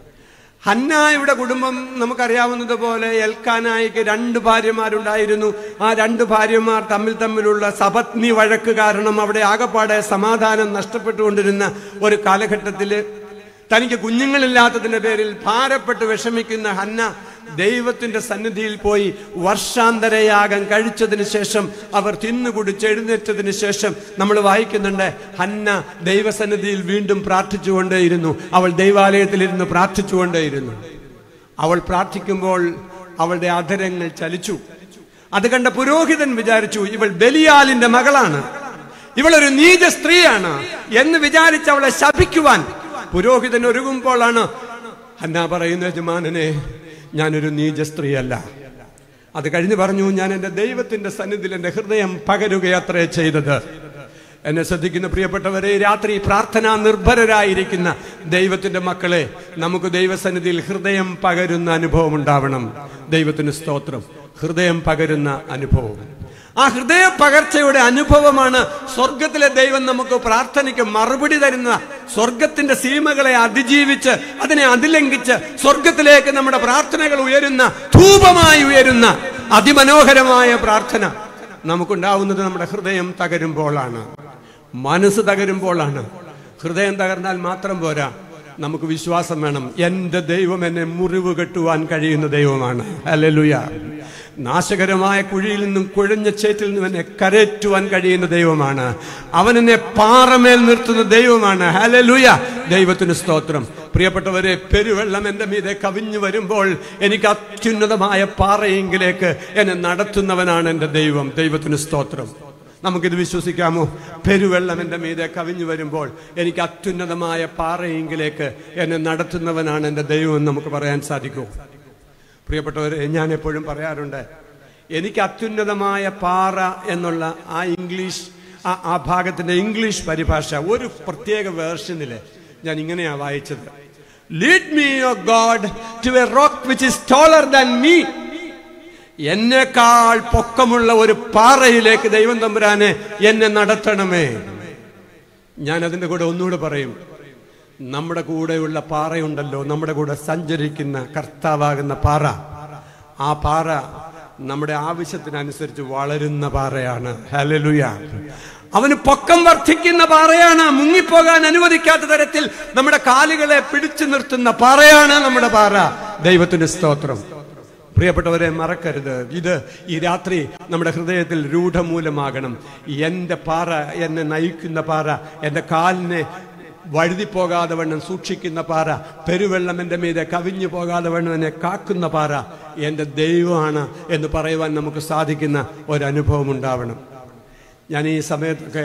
ഹന്നായുടെ കുടുംബം നമുക്കറിയാവുന്നത് പോലെ എൽക്കാനായിക്ക് രണ്ട് ഭാര്യമാരുണ്ടായിരുന്നു. ആ രണ്ട് ഭാര്യമാർ തമ്മിൽ തമ്മിലുള്ള സപത്നി വഴക്ക് കാരണം അവിടെ ആകപ്പാടെ സമാധാനം നഷ്ടപ്പെട്ടുകൊണ്ടിരുന്ന ഒരു കാലഘട്ടത്തിൽ തനിക്ക് കുഞ്ഞുങ്ങളില്ലാത്തതിന്റെ പേരിൽ ഭാരപ്പെട്ട് വിഷമിക്കുന്ന ഹന്ന ദൈവത്തിന്റെ സന്നിധിയിൽ പോയി വർഷാന്തരയാഗം കഴിച്ചതിന് ശേഷം അവർ തിന്നുകുടിച്ച് എഴുന്നേറ്റതിന് ശേഷം നമ്മൾ വായിക്കുന്നുണ്ട്, ഹന്ന ദൈവസന്നിധിയിൽ വീണ്ടും പ്രാർത്ഥിച്ചുകൊണ്ടേയിരുന്നു. അവൾ ദൈവാലയത്തിലിരുന്ന് പ്രാർത്ഥിച്ചുകൊണ്ടേയിരുന്നു. അവൾ പ്രാർത്ഥിക്കുമ്പോൾ അവളുടെ അധരങ്ങൾ ചലിച്ചു. അത് കണ്ട പുരോഹിതൻ വിചാരിച്ചു, ഇവൾ ബലിയാലിന്റെ മകളാണ്, ഇവളൊരു നീച സ്ത്രീയാണ് എന്ന് വിചാരിച്ച് അവളെ ശപിക്കുവാൻ പുരോഹിതൻ ഒരുങ്ങുമ്പോഴാണ് ഹന്ന പറയുന്ന, യജമാനനെ, ഞാനൊരു നീച സ്ത്രീയല്ല. അത് കഴിഞ്ഞ് പറഞ്ഞു, ഞാൻ എൻ്റെ ദൈവത്തിന്റെ സന്നിധിയിൽ എൻ്റെ ഹൃദയം പകരുകയത്രേ ചെയ്തത്. എന്നെ ശ്രദ്ധിക്കുന്ന പ്രിയപ്പെട്ടവരെ, രാത്രി പ്രാർത്ഥനാ നിർഭരരായിരിക്കുന്ന ദൈവത്തിന്റെ മക്കളെ, നമുക്ക് ദൈവസന്നിധിയിൽ ഹൃദയം പകരുന്ന അനുഭവം ഉണ്ടാവണം. ദൈവത്തിന് സ്തോത്രം. ഹൃദയം പകരുന്ന അനുഭവം, ആ ഹൃദയ പകർച്ചയുടെ അനുഭവമാണ് സ്വർഗത്തിലെ ദൈവം നമുക്ക് പ്രാർത്ഥനയ്ക്ക് മറുപടി തരുന്ന. സ്വർഗത്തിന്റെ സീമകളെ അതിജീവിച്ച് അതിനെ അതിലംഘിച്ച് സ്വർഗത്തിലേക്ക് നമ്മുടെ പ്രാർത്ഥനകൾ ഉയരുന്ന, ധൂപമായി ഉയരുന്ന അതിമനോഹരമായ പ്രാർത്ഥന നമുക്കുണ്ടാവുന്നത് നമ്മുടെ ഹൃദയം തകരുമ്പോഴാണ്, മനസ്സ് തകരുമ്പോഴാണ്. ഹൃദയം തകർന്നാൽ മാത്രം പോരാ, നമുക്ക് വിശ്വാസം വേണം. എൻ്റെ ദൈവം എന്നെ മുറിവ് കെട്ടുവാൻ കഴിയുന്ന ദൈവമാണ്. ഹല്ലേലൂയ. നാശകരമായ കുഴിയിൽ നിന്നും കുഴഞ്ഞ ചേറ്റിൽ നിന്നും എന്നെ കരറ്റുവാൻ കഴിയുന്ന ദൈവമാണ്. അവൻ എന്നെ പാറമേൽ നിർത്തുന്ന ദൈവമാണ്. ഹല്ലേലൂയ, ദൈവത്തിന് സ്തോത്രം. പ്രിയപ്പെട്ടവരെ, പെരുവെള്ളം എൻ്റെ മീതെ കവിഞ്ഞു വരുമ്പോൾ എനിക്ക് അത്യുന്നതമായ പാറയെങ്കിലേക്ക് എന്നെ നടത്തുന്നവനാണ് എൻ്റെ ദൈവം. ദൈവത്തിന് സ്തോത്രം. നമുക്കിത് വിശ്വസിക്കാമോ? പെരുവെള്ളം എൻ്റെ മീതെ കവിഞ്ഞു വരുമ്പോൾ എനിക്ക് അത്യുന്നതമായ പാറയെങ്കിലേക്ക് എന്നെ നടത്തുന്നവനാണ് എൻ്റെ ദൈവം എന്ന് നമുക്ക് പറയാൻ സാധിക്കൂ. പ്രിയപ്പെട്ടവരെ, ഞാൻ എപ്പോഴും പറയാറുണ്ട്, എനിക്ക് അത്യുന്നതമായ പാറ എന്നുള്ള ആ ഇംഗ്ലീഷ് ആ ആ ഭാഗത്തിൻ്റെ ഇംഗ്ലീഷ് പരിഭാഷ ഒരു പ്രത്യേക വേർഷനിൽ ഞാൻ ഇങ്ങനെയാണ് വായിച്ചത്. Lead me your God to a rock which is taller than me. എന്നെക്കാൾ പൊക്കമുള്ള ഒരു പാറയിലേക്ക് ദൈവം തമ്പുരാനെ എന്നെ നടത്തണമേ. ഞാൻ അതിൻ്റെ കൂടെ ഒന്നുകൂടെ പറയും, നമ്മുടെ കൂടെയുള്ള പാറയുണ്ടല്ലോ, നമ്മുടെ കൂടെ സഞ്ചരിക്കുന്ന കർത്താവാകുന്ന പാറ, ആ പാറ നമ്മുടെ ആവശ്യത്തിനനുസരിച്ച് വളരുന്ന പാറയാണ്. ഹല്ലേലൂയ. അവന് പൊക്കം വർദ്ധിക്കുന്ന പാറയാണ്. മുങ്ങിപ്പോകാൻ അനുവദിക്കാത്ത തരത്തിൽ നമ്മുടെ കാലുകളെ പിടിച്ചു നിർത്തുന്ന പാറയാണ് നമ്മുടെ പാറ. ദൈവത്തിന്റെ സ്തോത്രം. പ്രിയപ്പെട്ടവരെ, മറക്കരുത്, ഇത് ഈ രാത്രി നമ്മുടെ ഹൃദയത്തിൽ രൂഢമൂലമാകണം. എൻ്റെ പാറ, എന്നെ നയിക്കുന്ന പാറ, എൻ്റെ കാലിനെ വഴുതിപ്പോകാതെ വണ്ണം സൂക്ഷിക്കുന്ന പാറ, പെരുവെള്ളം എൻ്റെ മീതെ കവിഞ്ഞു പോകാതെ വണ്ണം എന്നെ കാക്കുന്ന പാറ എൻ്റെ ദൈവമാണ് എന്ന് പറയുവാൻ നമുക്ക് സാധിക്കുന്ന ഒരനുഭവം ഉണ്ടാവണം. ഞാൻ ഈ സമയത്തൊക്കെ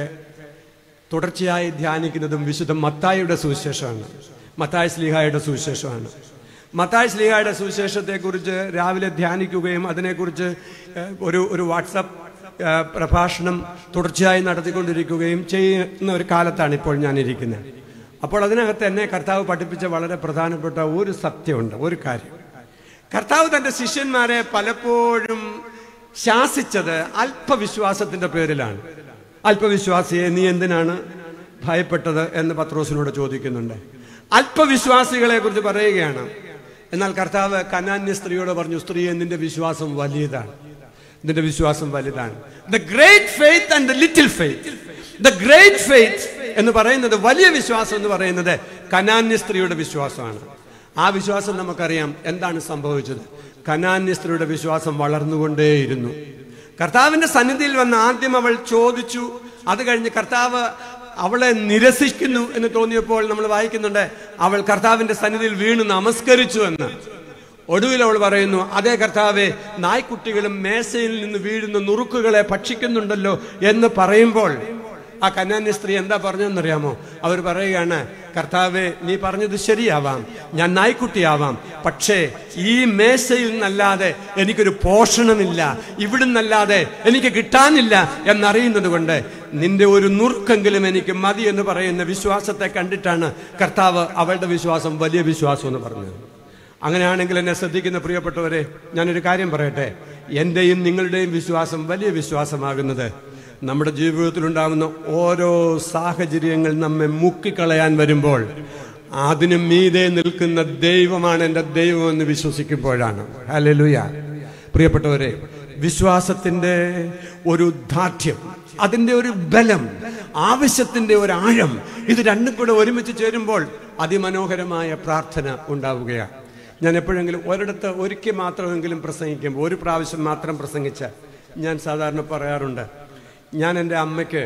തുടർച്ചയായി ധ്യാനിക്കുന്നതും വിശുദ്ധ മത്തായിയുടെ സുവിശേഷമാണ്. മത്തായി ശ്ലീഹായുടെ സുവിശേഷമാണ്. മത്തായി ശ്ലീഹായുടെ സുവിശേഷത്തെക്കുറിച്ച് രാവിലെ ധ്യാനിക്കുകയും അതിനെക്കുറിച്ച് ഒരു ഒരു വാട്സപ്പ് പ്രഭാഷണം തുടർച്ചയായി നടത്തിക്കൊണ്ടിരിക്കുകയും ചെയ്യുന്ന ഒരു കാലത്താണ് ഇപ്പോൾ ഞാനിരിക്കുന്നത്. അപ്പോൾ അതിനകത്ത് എന്നെ കർത്താവ് പഠിപ്പിച്ച വളരെ പ്രധാനപ്പെട്ട ഒരു സത്യമുണ്ട്, ഒരു കാര്യം. കർത്താവ് തൻ്റെ ശിഷ്യന്മാരെ പലപ്പോഴും ശാസിച്ചത് അല്പവിശ്വാസത്തിന്റെ പേരിലാണ്. അല്പവിശ്വാസിയെ നീ എന്തിനാണ് ഭയപ്പെട്ടത് എന്ന് പത്രോസിനോട് ചോദിക്കുന്നുണ്ട്. അല്പവിശ്വാസികളെ കുറിച്ച് പറയുകയാണ്. എന്നാൽ കർത്താവ് കനാന്യ സ്ത്രീയോട് പറഞ്ഞു, സ്ത്രീയെ, നിന്റെ വിശ്വാസം വലിയതാണ്, നിന്റെ വിശ്വാസം വലുതാണ്. The great faith and the little faith. The great faith എന്ന് പറയുന്നത്, വലിയ വിശ്വാസം എന്ന് പറയുന്നത് കനാന്യ സ്ത്രീയുടെ വിശ്വാസമാണ്. ആ വിശ്വാസം നമുക്കറിയാം എന്താണ് സംഭവിച്ചത്. കനാന്യ സ്ത്രീയുടെ വിശ്വാസം വളർന്നുകൊണ്ടേയിരുന്നു. കർത്താവിന്റെ സന്നിധിയിൽ വന്ന് ആദ്യം അവൾ ചോദിച്ചു. അത് കഴിഞ്ഞ് കർത്താവ് അവളെ നിരസിക്കുന്നു എന്ന് തോന്നിയപ്പോൾ നമ്മൾ വായിക്കുന്നുണ്ട്, അവൾ കർത്താവിന്റെ സന്നിധിയിൽ വീണ് നമസ്കരിച്ചു എന്ന്. ഒടുവിൽ അവൾ പറയുന്നു, അതേ കർത്താവെ, നായ്ക്കുട്ടികളും മേശയിൽ നിന്ന് വീഴുന്ന നുറുക്കുകളെ ഭക്ഷിക്കുന്നുണ്ടല്ലോ എന്ന് പറയുമ്പോൾ ആ കന്യാന്യ സ്ത്രീ എന്താ പറഞ്ഞതെന്നറിയാമോ? അവർ പറയുകയാണ്, കർത്താവെ, നീ പറഞ്ഞത് ശരിയാവാം, ഞാൻ നായ്ക്കുട്ടിയാവാം, പക്ഷേ ഈ മേശയിൽ നിന്നല്ലാതെ എനിക്കൊരു പോഷണമില്ല, ഇവിടുന്നല്ലാതെ എനിക്ക് കിട്ടാനില്ല എന്നറിയുന്നത് കൊണ്ട് നിന്റെ ഒരു നുറുക്കെങ്കിലും എനിക്ക് മതി എന്ന് പറയുന്ന വിശ്വാസത്തെ കണ്ടിട്ടാണ് കർത്താവ് അവളുടെ വിശ്വാസം വലിയ വിശ്വാസം എന്ന് പറഞ്ഞത്. അങ്ങനെയാണെങ്കിൽ എന്നെ ശ്രദ്ധിക്കുന്ന പ്രിയപ്പെട്ടവരെ, ഞാനൊരു കാര്യം പറയട്ടെ. എൻ്റെയും നിങ്ങളുടെയും വിശ്വാസം വലിയ വിശ്വാസമാകുന്നത് നമ്മുടെ ജീവിതത്തിലുണ്ടാകുന്ന ഓരോ സാഹചര്യങ്ങൾ നമ്മെ മുക്കിക്കളയാൻ വരുമ്പോൾ അതിന് മീതെ നിൽക്കുന്ന ദൈവമാണ് എൻ്റെ ദൈവം എന്ന് വിശ്വസിക്കുമ്പോഴാണ്. ഹല്ലേലൂയ. പ്രിയപ്പെട്ടവരെ, വിശ്വാസത്തിൻ്റെ ഒരു ദാർഢ്യം, അതിൻ്റെ ഒരു ബലം, ആവശ്യത്തിൻ്റെ ഒരു ആഴം, ഇത് രണ്ടും കൂടെ ഒരുമിച്ച് ചേരുമ്പോൾ അതിമനോഹരമായ പ്രാർത്ഥന ഉണ്ടാവുകയാണ്. ഞാൻ എപ്പോഴെങ്കിലും ഒരിടത്ത് ഒരിക്കൽ മാത്രമെങ്കിലും പ്രസംഗിക്കുമ്പോൾ, ഒരു പ്രാവശ്യം മാത്രം പ്രസംഗിച്ച ഞാൻ സാധാരണ പറയാറുണ്ട്, ഞാൻ എൻ്റെ അമ്മയ്ക്ക്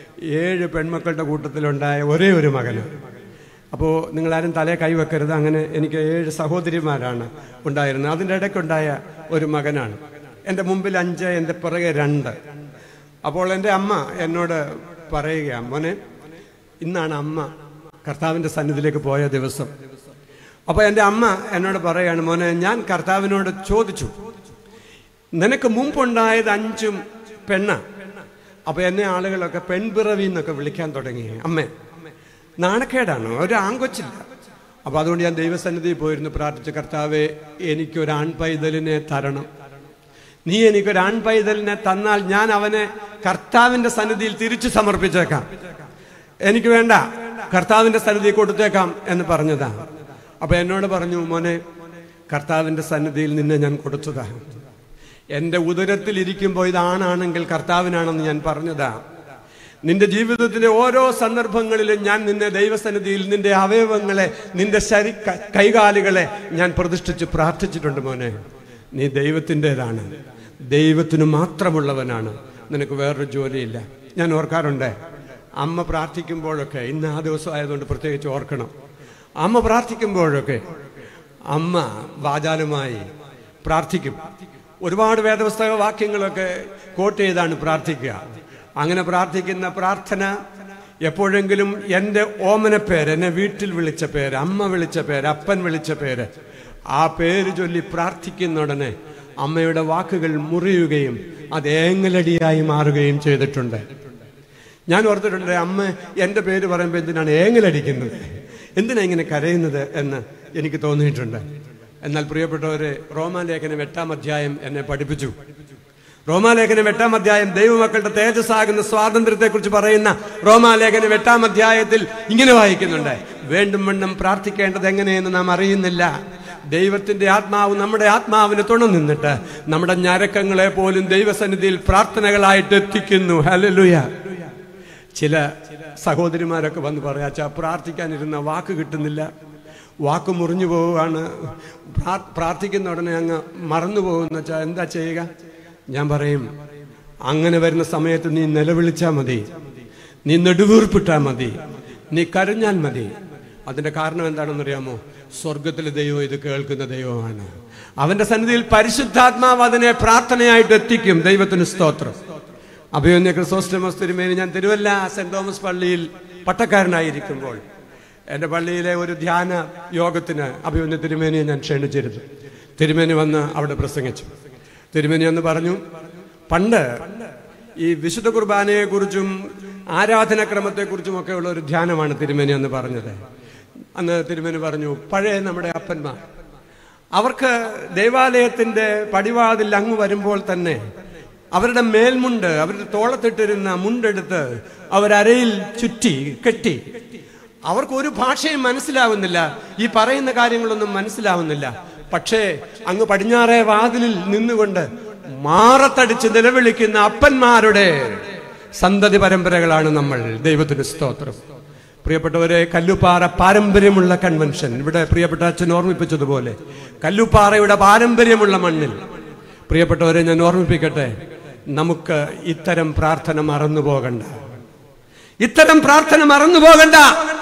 ഏഴ് പെൺമക്കളുടെ കൂട്ടത്തിലുണ്ടായ ഒരേ ഒരു മകന്. അപ്പോൾ നിങ്ങളാരും തലേ കൈവെക്കരുത്, അങ്ങനെ എനിക്ക് ഏഴ് സഹോദരിമാരാണ് ഉണ്ടായിരുന്നത്. അതിൻ്റെ ഇടയ്ക്കുണ്ടായ ഒരു മകനാണ്. എൻ്റെ മുമ്പിൽ അഞ്ച്, എൻ്റെ പുറകെ രണ്ട്. അപ്പോൾ എൻ്റെ അമ്മ എന്നോട് പറയുകയാണ്, മോനെ, ഇന്നാണ് അമ്മ കർത്താവിൻ്റെ സന്നിധിയിലേക്ക് പോയ ദിവസം. അപ്പോൾ എൻ്റെ അമ്മ എന്നോട് പറയുകയാണ്, മോനെ, ഞാൻ കർത്താവിനോട് ചോദിച്ചു, നിനക്ക് മുമ്പുണ്ടായത് അഞ്ചും പെണ്ണ. അപ്പോൾ എന്നെ ആളുകളൊക്കെ പെൺപിറവി എന്നൊക്കെ വിളിക്കാൻ തുടങ്ങി. അമ്മേ, നാണക്കേടാണ്, ഒരു ആൺകൊച്ചില്ല. അപ്പോൾ അതുകൊണ്ട് ഞാൻ ദൈവസന്നിധിയിൽ പോയിരുന്നു, പ്രാർത്ഥിച്ചു, കർത്താവെ, എനിക്കൊരു ആൺപൈതലിനെ തരണം. നീ എനിക്കൊരു ആൺപൈതലിനെ തന്നാൽ ഞാൻ അവനെ കർത്താവിൻ്റെ സന്നിധിയിൽ തിരിച്ചു സമർപ്പിച്ചേക്കാം. എനിക്ക് വേണ്ട, കർത്താവിൻ്റെ സന്നിധിയിൽ കൊടുത്തേക്കാം എന്ന് പറഞ്ഞതാ. അപ്പൊ എന്നോട് പറഞ്ഞു, മോനെ, കർത്താവിൻ്റെ സന്നിധിയിൽ നിന്നെ ഞാൻ കൊടുത്തതാ. എൻ്റെ ഉദരത്തിൽ ഇരിക്കുമ്പോൾ ഇതാണാണെങ്കിൽ കർത്താവിനാണെന്ന് ഞാൻ പറഞ്ഞതാ. നിന്റെ ജീവിതത്തിലെ ഓരോ സന്ദർഭങ്ങളിലും ഞാൻ നിന്നെ ദൈവസന്നിധിയിൽ നിന്റെ അവയവങ്ങളെ, നിന്റെ ശരീ കൈകാലുകളെ ഞാൻ പ്രതിഷ്ഠിച്ച് പ്രാർത്ഥിച്ചിട്ടുണ്ട്. മോനെ, നീ ദൈവത്തിൻ്റെതാണ്, ദൈവത്തിന് മാത്രമുള്ളവനാണ്, നിനക്ക് വേറൊരു ജോലിയില്ല. ഞാൻ ഓർക്കാറുണ്ട്, അമ്മ പ്രാർത്ഥിക്കുമ്പോഴൊക്കെ, ഇന്ന് ആ ദിവസം ആയതുകൊണ്ട് പ്രത്യേകിച്ച് ഓർക്കണം, അമ്മ പ്രാർത്ഥിക്കുമ്പോഴൊക്കെ അമ്മ വാചാലമായി പ്രാർത്ഥിക്കും. ഒരുപാട് വേദപുസ്തക വാക്യങ്ങളൊക്കെ കോട്ട് ചെയ്താണ് പ്രാർത്ഥിക്കുക. അങ്ങനെ പ്രാർത്ഥിക്കുന്ന പ്രാർത്ഥന എപ്പോഴെങ്കിലും എൻ്റെ ഓമന പേര്, എന്നെ വീട്ടിൽ വിളിച്ച പേര്, അമ്മ വിളിച്ച പേര്, അപ്പൻ വിളിച്ച പേര്, ആ പേര് ചൊല്ലി പ്രാർത്ഥിക്കുന്ന ഉടനെ അമ്മയുടെ വാക്കുകൾ മുറിയുകയും അത് ഏങ്ങലടിയായി മാറുകയും ചെയ്തിട്ടുണ്ട്. ഞാൻ ഓർത്തിട്ടുണ്ട്, അമ്മ എൻ്റെ പേര് പറയുമ്പോൾ എന്തിനാണ് ഏങ്ങലടിക്കുന്നത്, എന്തിനാ ഇങ്ങനെ കരയുന്നത് എന്ന് എനിക്ക് തോന്നിയിട്ടുണ്ട്. എന്നാൽ പ്രിയപ്പെട്ടവരെ, റോമാലേഖനം എട്ടാം അധ്യായം എന്നെ പഠിപ്പിച്ചു. റോമാലേഖനം എട്ടാം അധ്യായം ദൈവമക്കളുടെ തേജസ്സാകുന്ന സ്വാതന്ത്ര്യത്തെക്കുറിച്ച് പറയുന്ന റോമാലേഖനം എട്ടാം അധ്യായത്തിൽ ഇങ്ങനെ വായിക്കുന്നുണ്ട്: വേണ്ടും വണ്ണം പ്രാർത്ഥിക്കേണ്ടത് എങ്ങനെയെന്ന് നാം അറിയുന്നില്ല. ദൈവത്തിന്റെ ആത്മാവ് നമ്മുടെ ആത്മാവിന് തുണ നിന്നിട്ട് നമ്മുടെ ഞരക്കങ്ങളെ പോലും ദൈവസന്നിധിയിൽ പ്രാർത്ഥനകളായിട്ട് എത്തിക്കുന്നു. ഹല്ലേലൂയ. ചില സഹോദരിമാരൊക്കെ വന്ന് പറയാച്ചാ, പ്രാർത്ഥിക്കാനിരുന്ന വാക്ക് കിട്ടുന്നില്ല, വാക്ക് മുറിഞ്ഞു പോവുകയാണ്, പ്രാർത്ഥിക്കുന്ന ഉടനെ അങ്ങ് മറന്നു പോകുന്ന വെച്ചാൽ എന്താ ചെയ്യുക? ഞാൻ പറയും, അങ്ങനെ വരുന്ന സമയത്ത് നീ നിലവിളിച്ചാൽ മതി, നീ നെടുവീർപ്പിട്ടാൽ മതി, നീ കരഞ്ഞാൽ മതി. അതിന്റെ കാരണം എന്താണെന്നറിയാമോ? സ്വർഗത്തിലെ ദൈവം ഇത് കേൾക്കുന്ന ദൈവമാണ്. അവന്റെ സന്നിധിയിൽ പരിശുദ്ധാത്മാവ് അതിനെ പ്രാർത്ഥനയായിട്ട് എത്തിക്കും. ദൈവത്തിന് സ്തോത്രം. അഭിമന്യ ക്രിസോസ്റ്റമോസ് തിരുമേനി, ഞാൻ തിരുവല്ല സെന്റ് തോമസ് പള്ളിയിൽ പട്ടക്കാരനായിരിക്കുമ്പോൾ എൻ്റെ പള്ളിയിലെ ഒരു ധ്യാന യോഗത്തിന് അഭിമന്യ തിരുമേനിയെ ഞാൻ ക്ഷണിച്ചിരുന്നു. തിരുമേനി വന്ന് അവിടെ പ്രസംഗിച്ചു. തിരുമേനി എന്ന് പറഞ്ഞു, പണ്ട് ഈ വിശുദ്ധ കുർബാനയെ കുറിച്ചും ആരാധനാക്രമത്തെക്കുറിച്ചും ഒക്കെ ഉള്ള ഒരു ധ്യാനമാണ് തിരുമേനി എന്ന് പറഞ്ഞത്. അന്ന് തിരുമേനി പറഞ്ഞു, പഴയ നമ്മുടെ അപ്പന്മാർ, അവർക്ക് ദൈവാലയത്തിന്റെ പടിവാതിൽ അങ്ങ് വരുമ്പോൾ തന്നെ അവരുടെ മേൽമുണ്ട്, അവരുടെ തോളത്തിട്ടിരുന്ന മുണ്ടെടുത്ത് അവരരയിൽ ചുറ്റി കെട്ടി. അവർക്ക് ഒരു ഭാഷയും മനസ്സിലാവുന്നില്ല, ഈ പറയുന്ന കാര്യങ്ങളൊന്നും മനസ്സിലാവുന്നില്ല. പക്ഷേ അങ്ങ് പടിഞ്ഞാറേ വാതിലിൽ നിന്നുകൊണ്ട് മാറത്തടിച്ച് നിലവിളിക്കുന്ന അപ്പന്മാരുടെ സന്തതി പരമ്പരകളാണ് നമ്മൾ. ദൈവത്തിന് സ്തോത്രം. പ്രിയപ്പെട്ടവരെ, കല്ലുപ്പാറ പാരമ്പര്യമുള്ള കൺവെൻഷൻ, ഇവിടെ പ്രിയപ്പെട്ട അച്ഛൻ ഓർമ്മിപ്പിച്ചതുപോലെ കല്ലുപ്പാറയുടെ പാരമ്പര്യമുള്ള മണ്ണിൽ, പ്രിയപ്പെട്ടവരെ ഞാൻ ഓർമ്മിപ്പിക്കട്ടെ, നമുക്ക് ഇത്തരം പ്രാർത്ഥന മറന്നു പോകണ്ട. ഇത്തരം പ്രാർത്ഥന മറന്നു പോകണ്ട.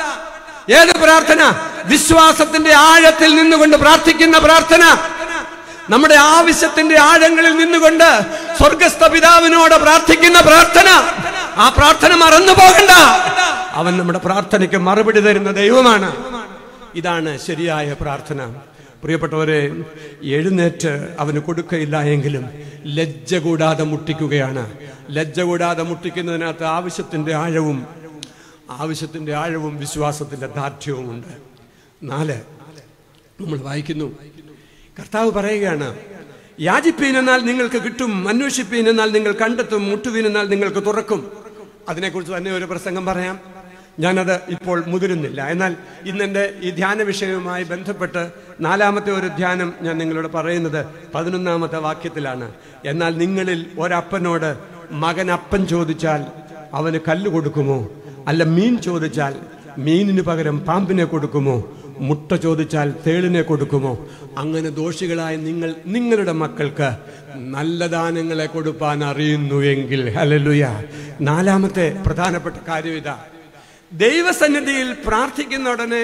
ഏത് പ്രാർത്ഥന? വിശ്വാസത്തിന്റെ ആഴത്തിൽ നിന്നുകൊണ്ട് പ്രാർത്ഥിക്കുന്ന പ്രാർത്ഥന. നമ്മുടെ ആവശ്യത്തിന്റെ ആഴങ്ങളിൽ നിന്നുകൊണ്ട് സ്വർഗസ്ഥ പിതാവിനോട് പ്രാർത്ഥിക്കുന്ന പ്രാർത്ഥന. ആ പ്രാർത്ഥന മറന്നു പോകണ്ട. അവൻ നമ്മുടെ പ്രാർത്ഥനയ്ക്ക് മറുപടി തരുന്ന ദൈവമാണ്. ഇതാണ് ശരിയായ പ്രാർത്ഥന. പ്രിയപ്പെട്ടവരെ, എഴുന്നേറ്റ് അവന് കൊടുക്കയില്ല എങ്കിലും ലജ്ജ കൂടാതെ മുട്ടിക്കുകയാണ്. ലജ്ജ കൂടാതെ മുട്ടിക്കുന്നതിനകത്ത് ആവശ്യത്തിന്റെ ആഴവും ആവശ്യത്തിന്റെ ആഴവും വിശ്വാസത്തിന്റെ ദാർഢ്യവും ഉണ്ട്. നാല്, നമ്മൾ വായിക്കുന്നു, കർത്താവ് പറയുകയാണ്, യാചിപ്പീൻ എന്നാൽ നിങ്ങൾക്ക് കിട്ടും, അന്വേഷിപ്പീൻ എന്നാൽ നിങ്ങൾ കണ്ടെത്തും, മുട്ടുവീൻ എന്നാൽ നിങ്ങൾക്ക് തുറക്കും. അതിനെക്കുറിച്ച് തന്നെ ഒരു പ്രസംഗം പറയാം. ഞാനത് ഇപ്പോൾ മുതിരുന്നില്ല. എന്നാൽ ഇന്നെൻ്റെ ഈ ധ്യാന വിഷയവുമായി ബന്ധപ്പെട്ട് നാലാമത്തെ ഒരു ധ്യാനം ഞാൻ നിങ്ങളോട് പറയുന്നത് പതിനൊന്നാമത്തെ വാക്യത്തിലാണ്. എന്നാൽ നിങ്ങളിൽ ഒരപ്പനോട് മകൻ അപ്പം ചോദിച്ചാൽ അവന് കല്ല് കൊടുക്കുമോ? അല്ല മീൻ ചോദിച്ചാൽ മീനിന് പകരം പാമ്പിനെ കൊടുക്കുമോ? മുട്ട ചോദിച്ചാൽ തേളിനെ കൊടുക്കുമോ? അങ്ങനെ ദോഷികളായ നിങ്ങൾ നിങ്ങളുടെ മക്കൾക്ക് നല്ല ദാനങ്ങളെ കൊടുപ്പാൻ അറിയുന്നുവെങ്കിൽ. ഹല്ലേലൂയ. നാലാമത്തെ പ്രധാനപ്പെട്ട കാര്യം ഇതാ, ദൈവസന്നിധിയിൽ പ്രാർത്ഥിക്കുന്ന ഉടനെ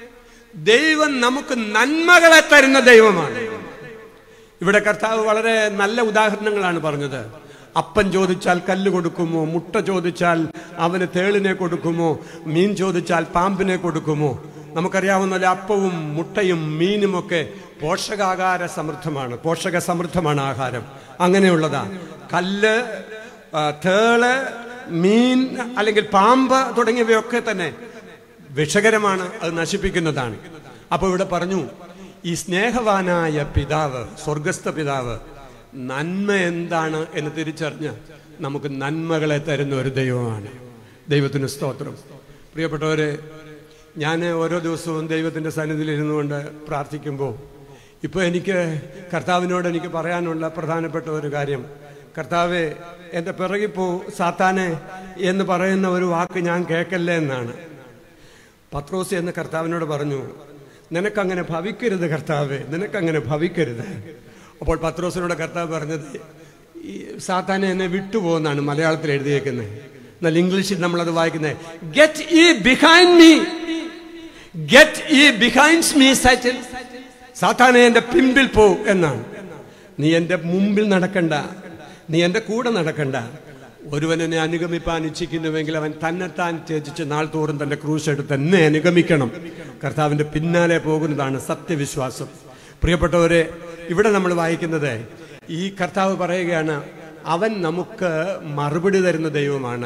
ദൈവം നമുക്ക് നന്മകളെ തരുന്ന ദൈവമാണ്. ഇവിടെ കർത്താവ് വളരെ നല്ല ഉദാഹരണങ്ങളാണ് പറഞ്ഞത്. അപ്പൻ ചോദിച്ചാൽ കല്ല് കൊടുക്കുമോ? മുട്ട ചോദിച്ചാൽ അവന് തേളിനെ കൊടുക്കുമോ? മീൻ ചോദിച്ചാൽ പാമ്പിനെ കൊടുക്കുമോ? നമുക്കറിയാവുന്ന പോലെ അപ്പവും മുട്ടയും മീനുമൊക്കെ പോഷകാഹാര സമൃദ്ധമാണ്, പോഷക സമൃദ്ധമാണ് ആഹാരം. അങ്ങനെയുള്ളതാ. കല്ല്, തേള്, മീൻ അല്ലെങ്കിൽ പാമ്പ് തുടങ്ങിയവയൊക്കെ തന്നെ വിഷകരമാണ്, അത് നശിപ്പിക്കുന്നതാണ്. അപ്പൊ ഇവിടെ പറഞ്ഞു, ഈ സ്നേഹവാനായ പിതാവ്, സ്വർഗസ്ഥ പിതാവ് നന്മ എന്താണ് എന്ന് തിരിച്ചറിഞ്ഞ് നമുക്ക് നന്മകളെ തരുന്ന ഒരു ദൈവമാണ്. ദൈവത്തിന് സ്തോത്രം. പ്രിയപ്പെട്ടവരെ, ഞാൻ ഓരോ ദിവസവും ദൈവത്തിൻ്റെ സന്നിധിയിൽ ഇരുന്നു കൊണ്ട് പ്രാർത്ഥിക്കുമ്പോൾ ഇപ്പോൾ എനിക്ക് കർത്താവിനോട് എനിക്ക് പറയാനുള്ള പ്രധാനപ്പെട്ട ഒരു കാര്യം, കർത്താവെ എൻ്റെ പിറകിപ്പോ സാത്താനെ എന്ന് പറയുന്ന ഒരു വാക്ക് ഞാൻ കേൾക്കല്ലേ എന്നാണ്. പത്രോസ് എന്ന് കർത്താവിനോട് പറഞ്ഞു, നിനക്കങ്ങനെ ഭവിക്കരുത് കർത്താവെ, നിനക്കങ്ങനെ ഭവിക്കരുത്. അപ്പോൾ പത്രോസിനോട് കർത്താവ് പറഞ്ഞത്, ഈ സാത്താനെ എന്നെ വിട്ടുപോകുന്നതാണ് മലയാളത്തിൽ എഴുതിയേക്കുന്നത്. എന്നാൽ ഇംഗ്ലീഷിൽ നമ്മളത് വായിക്കുന്നത് get thee behind me, get thee behind me Satan. സാത്താനെ എന്റെ പിമ്പിൽ പോ എന്നാണ്. നീ എന്റെ മുമ്പിൽ നടക്കണ്ട, നീ എന്റെ കൂടെ നടക്കണ്ട. ഒരുവൻ എന്നെ അനുഗമിപ്പാൻ ഇച്ഛിക്കുന്നുവെങ്കിൽ അവൻ തന്നെത്താൻ ത്യജിച്ച് നാൾ തോറും തന്റെ ക്രൂശ് എടുത്ത് എന്നെ അനുഗമിക്കണം. കർത്താവിന്റെ പിന്നാലെ പോകുന്നതാണ് സത്യവിശ്വാസം. പ്രിയപ്പെട്ടവരെ, ഇവിടെ നമ്മൾ വായിക്കുന്നത് ഈ കർത്താവ് പറയുകയാണ്, അവൻ നമുക്ക് മറുപടി തരുന്ന ദൈവമാണ്.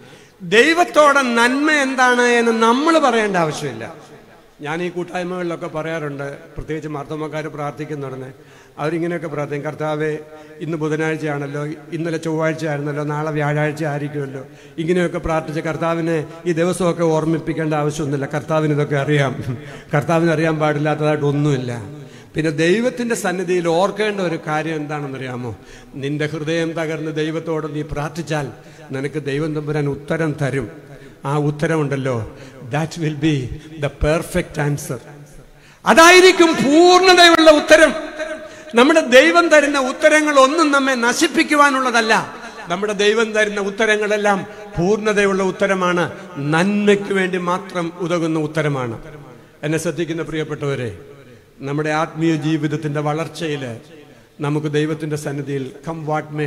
ദൈവത്തോടെ നന്മ എന്താണ് എന്ന് നമ്മൾ പറയേണ്ട ആവശ്യമില്ല. ഞാൻ ഈ കൂട്ടായ്മകളിലൊക്കെ പറയാറുണ്ട്, പ്രത്യേകിച്ച് മാർത്തോമാക്കാർ പ്രാർത്ഥിക്കുന്നുടനെ അവരിങ്ങനെയൊക്കെ പ്രാർത്ഥിക്കും, കർത്താവെ ഇന്ന് ബുധനാഴ്ചയാണല്ലോ, ഇന്നലെ ചൊവ്വാഴ്ച ആയിരുന്നല്ലോ, നാളെ വ്യാഴാഴ്ച ആയിരിക്കുമല്ലോ. ഇങ്ങനെയൊക്കെ പ്രാർത്ഥിച്ച് കർത്താവിനെ ഈ ദിവസമൊക്കെ ഓർമ്മിപ്പിക്കേണ്ട ആവശ്യമൊന്നുമില്ല. കർത്താവിന് ഇതൊക്കെ അറിയാം. കർത്താവിന് അറിയാൻ പാടില്ലാത്തതായിട്ടൊന്നുമില്ല. പിന്നെ ദൈവത്തിൻ്റെ സന്നിധിയിൽ ഓർക്കേണ്ട ഒരു കാര്യം എന്താണെന്നറിയാമോ? നിന്റെ ഹൃദയം തകർന്ന് ദൈവത്തോട് നീ പ്രാർത്ഥിച്ചാൽ നിനക്ക് ദൈവം തമ്പുരാൻ ഉത്തരം തരും. ആ ഉത്തരമുണ്ടല്ലോ, that will be the perfect answer. അതായിരിക്കും പൂർണ്ണതയുള്ള ഉത്തരം. നമ്മുടെ ദൈവം തരുന്ന ഉത്തരങ്ങൾ ഒന്നും നമ്മെ നശിപ്പിക്കുവാനുള്ളതല്ല. നമ്മുടെ ദൈവം തരുന്ന ഉത്തരങ്ങളെല്ലാം പൂർണ്ണതയുള്ള ഉത്തരമാണ്, നന്മയ്ക്ക് വേണ്ടി മാത്രം ഉതകുന്ന ഉത്തരമാണ്. എന്നെ ശ്രദ്ധിക്കുന്ന പ്രിയപ്പെട്ടവരെ, നമ്മുടെ ആത്മീയ ജീവിതത്തിന്റെ വളർച്ചയിൽ നമുക്ക് ദൈവത്തിന്റെ സന്നിധിയിൽ come what may,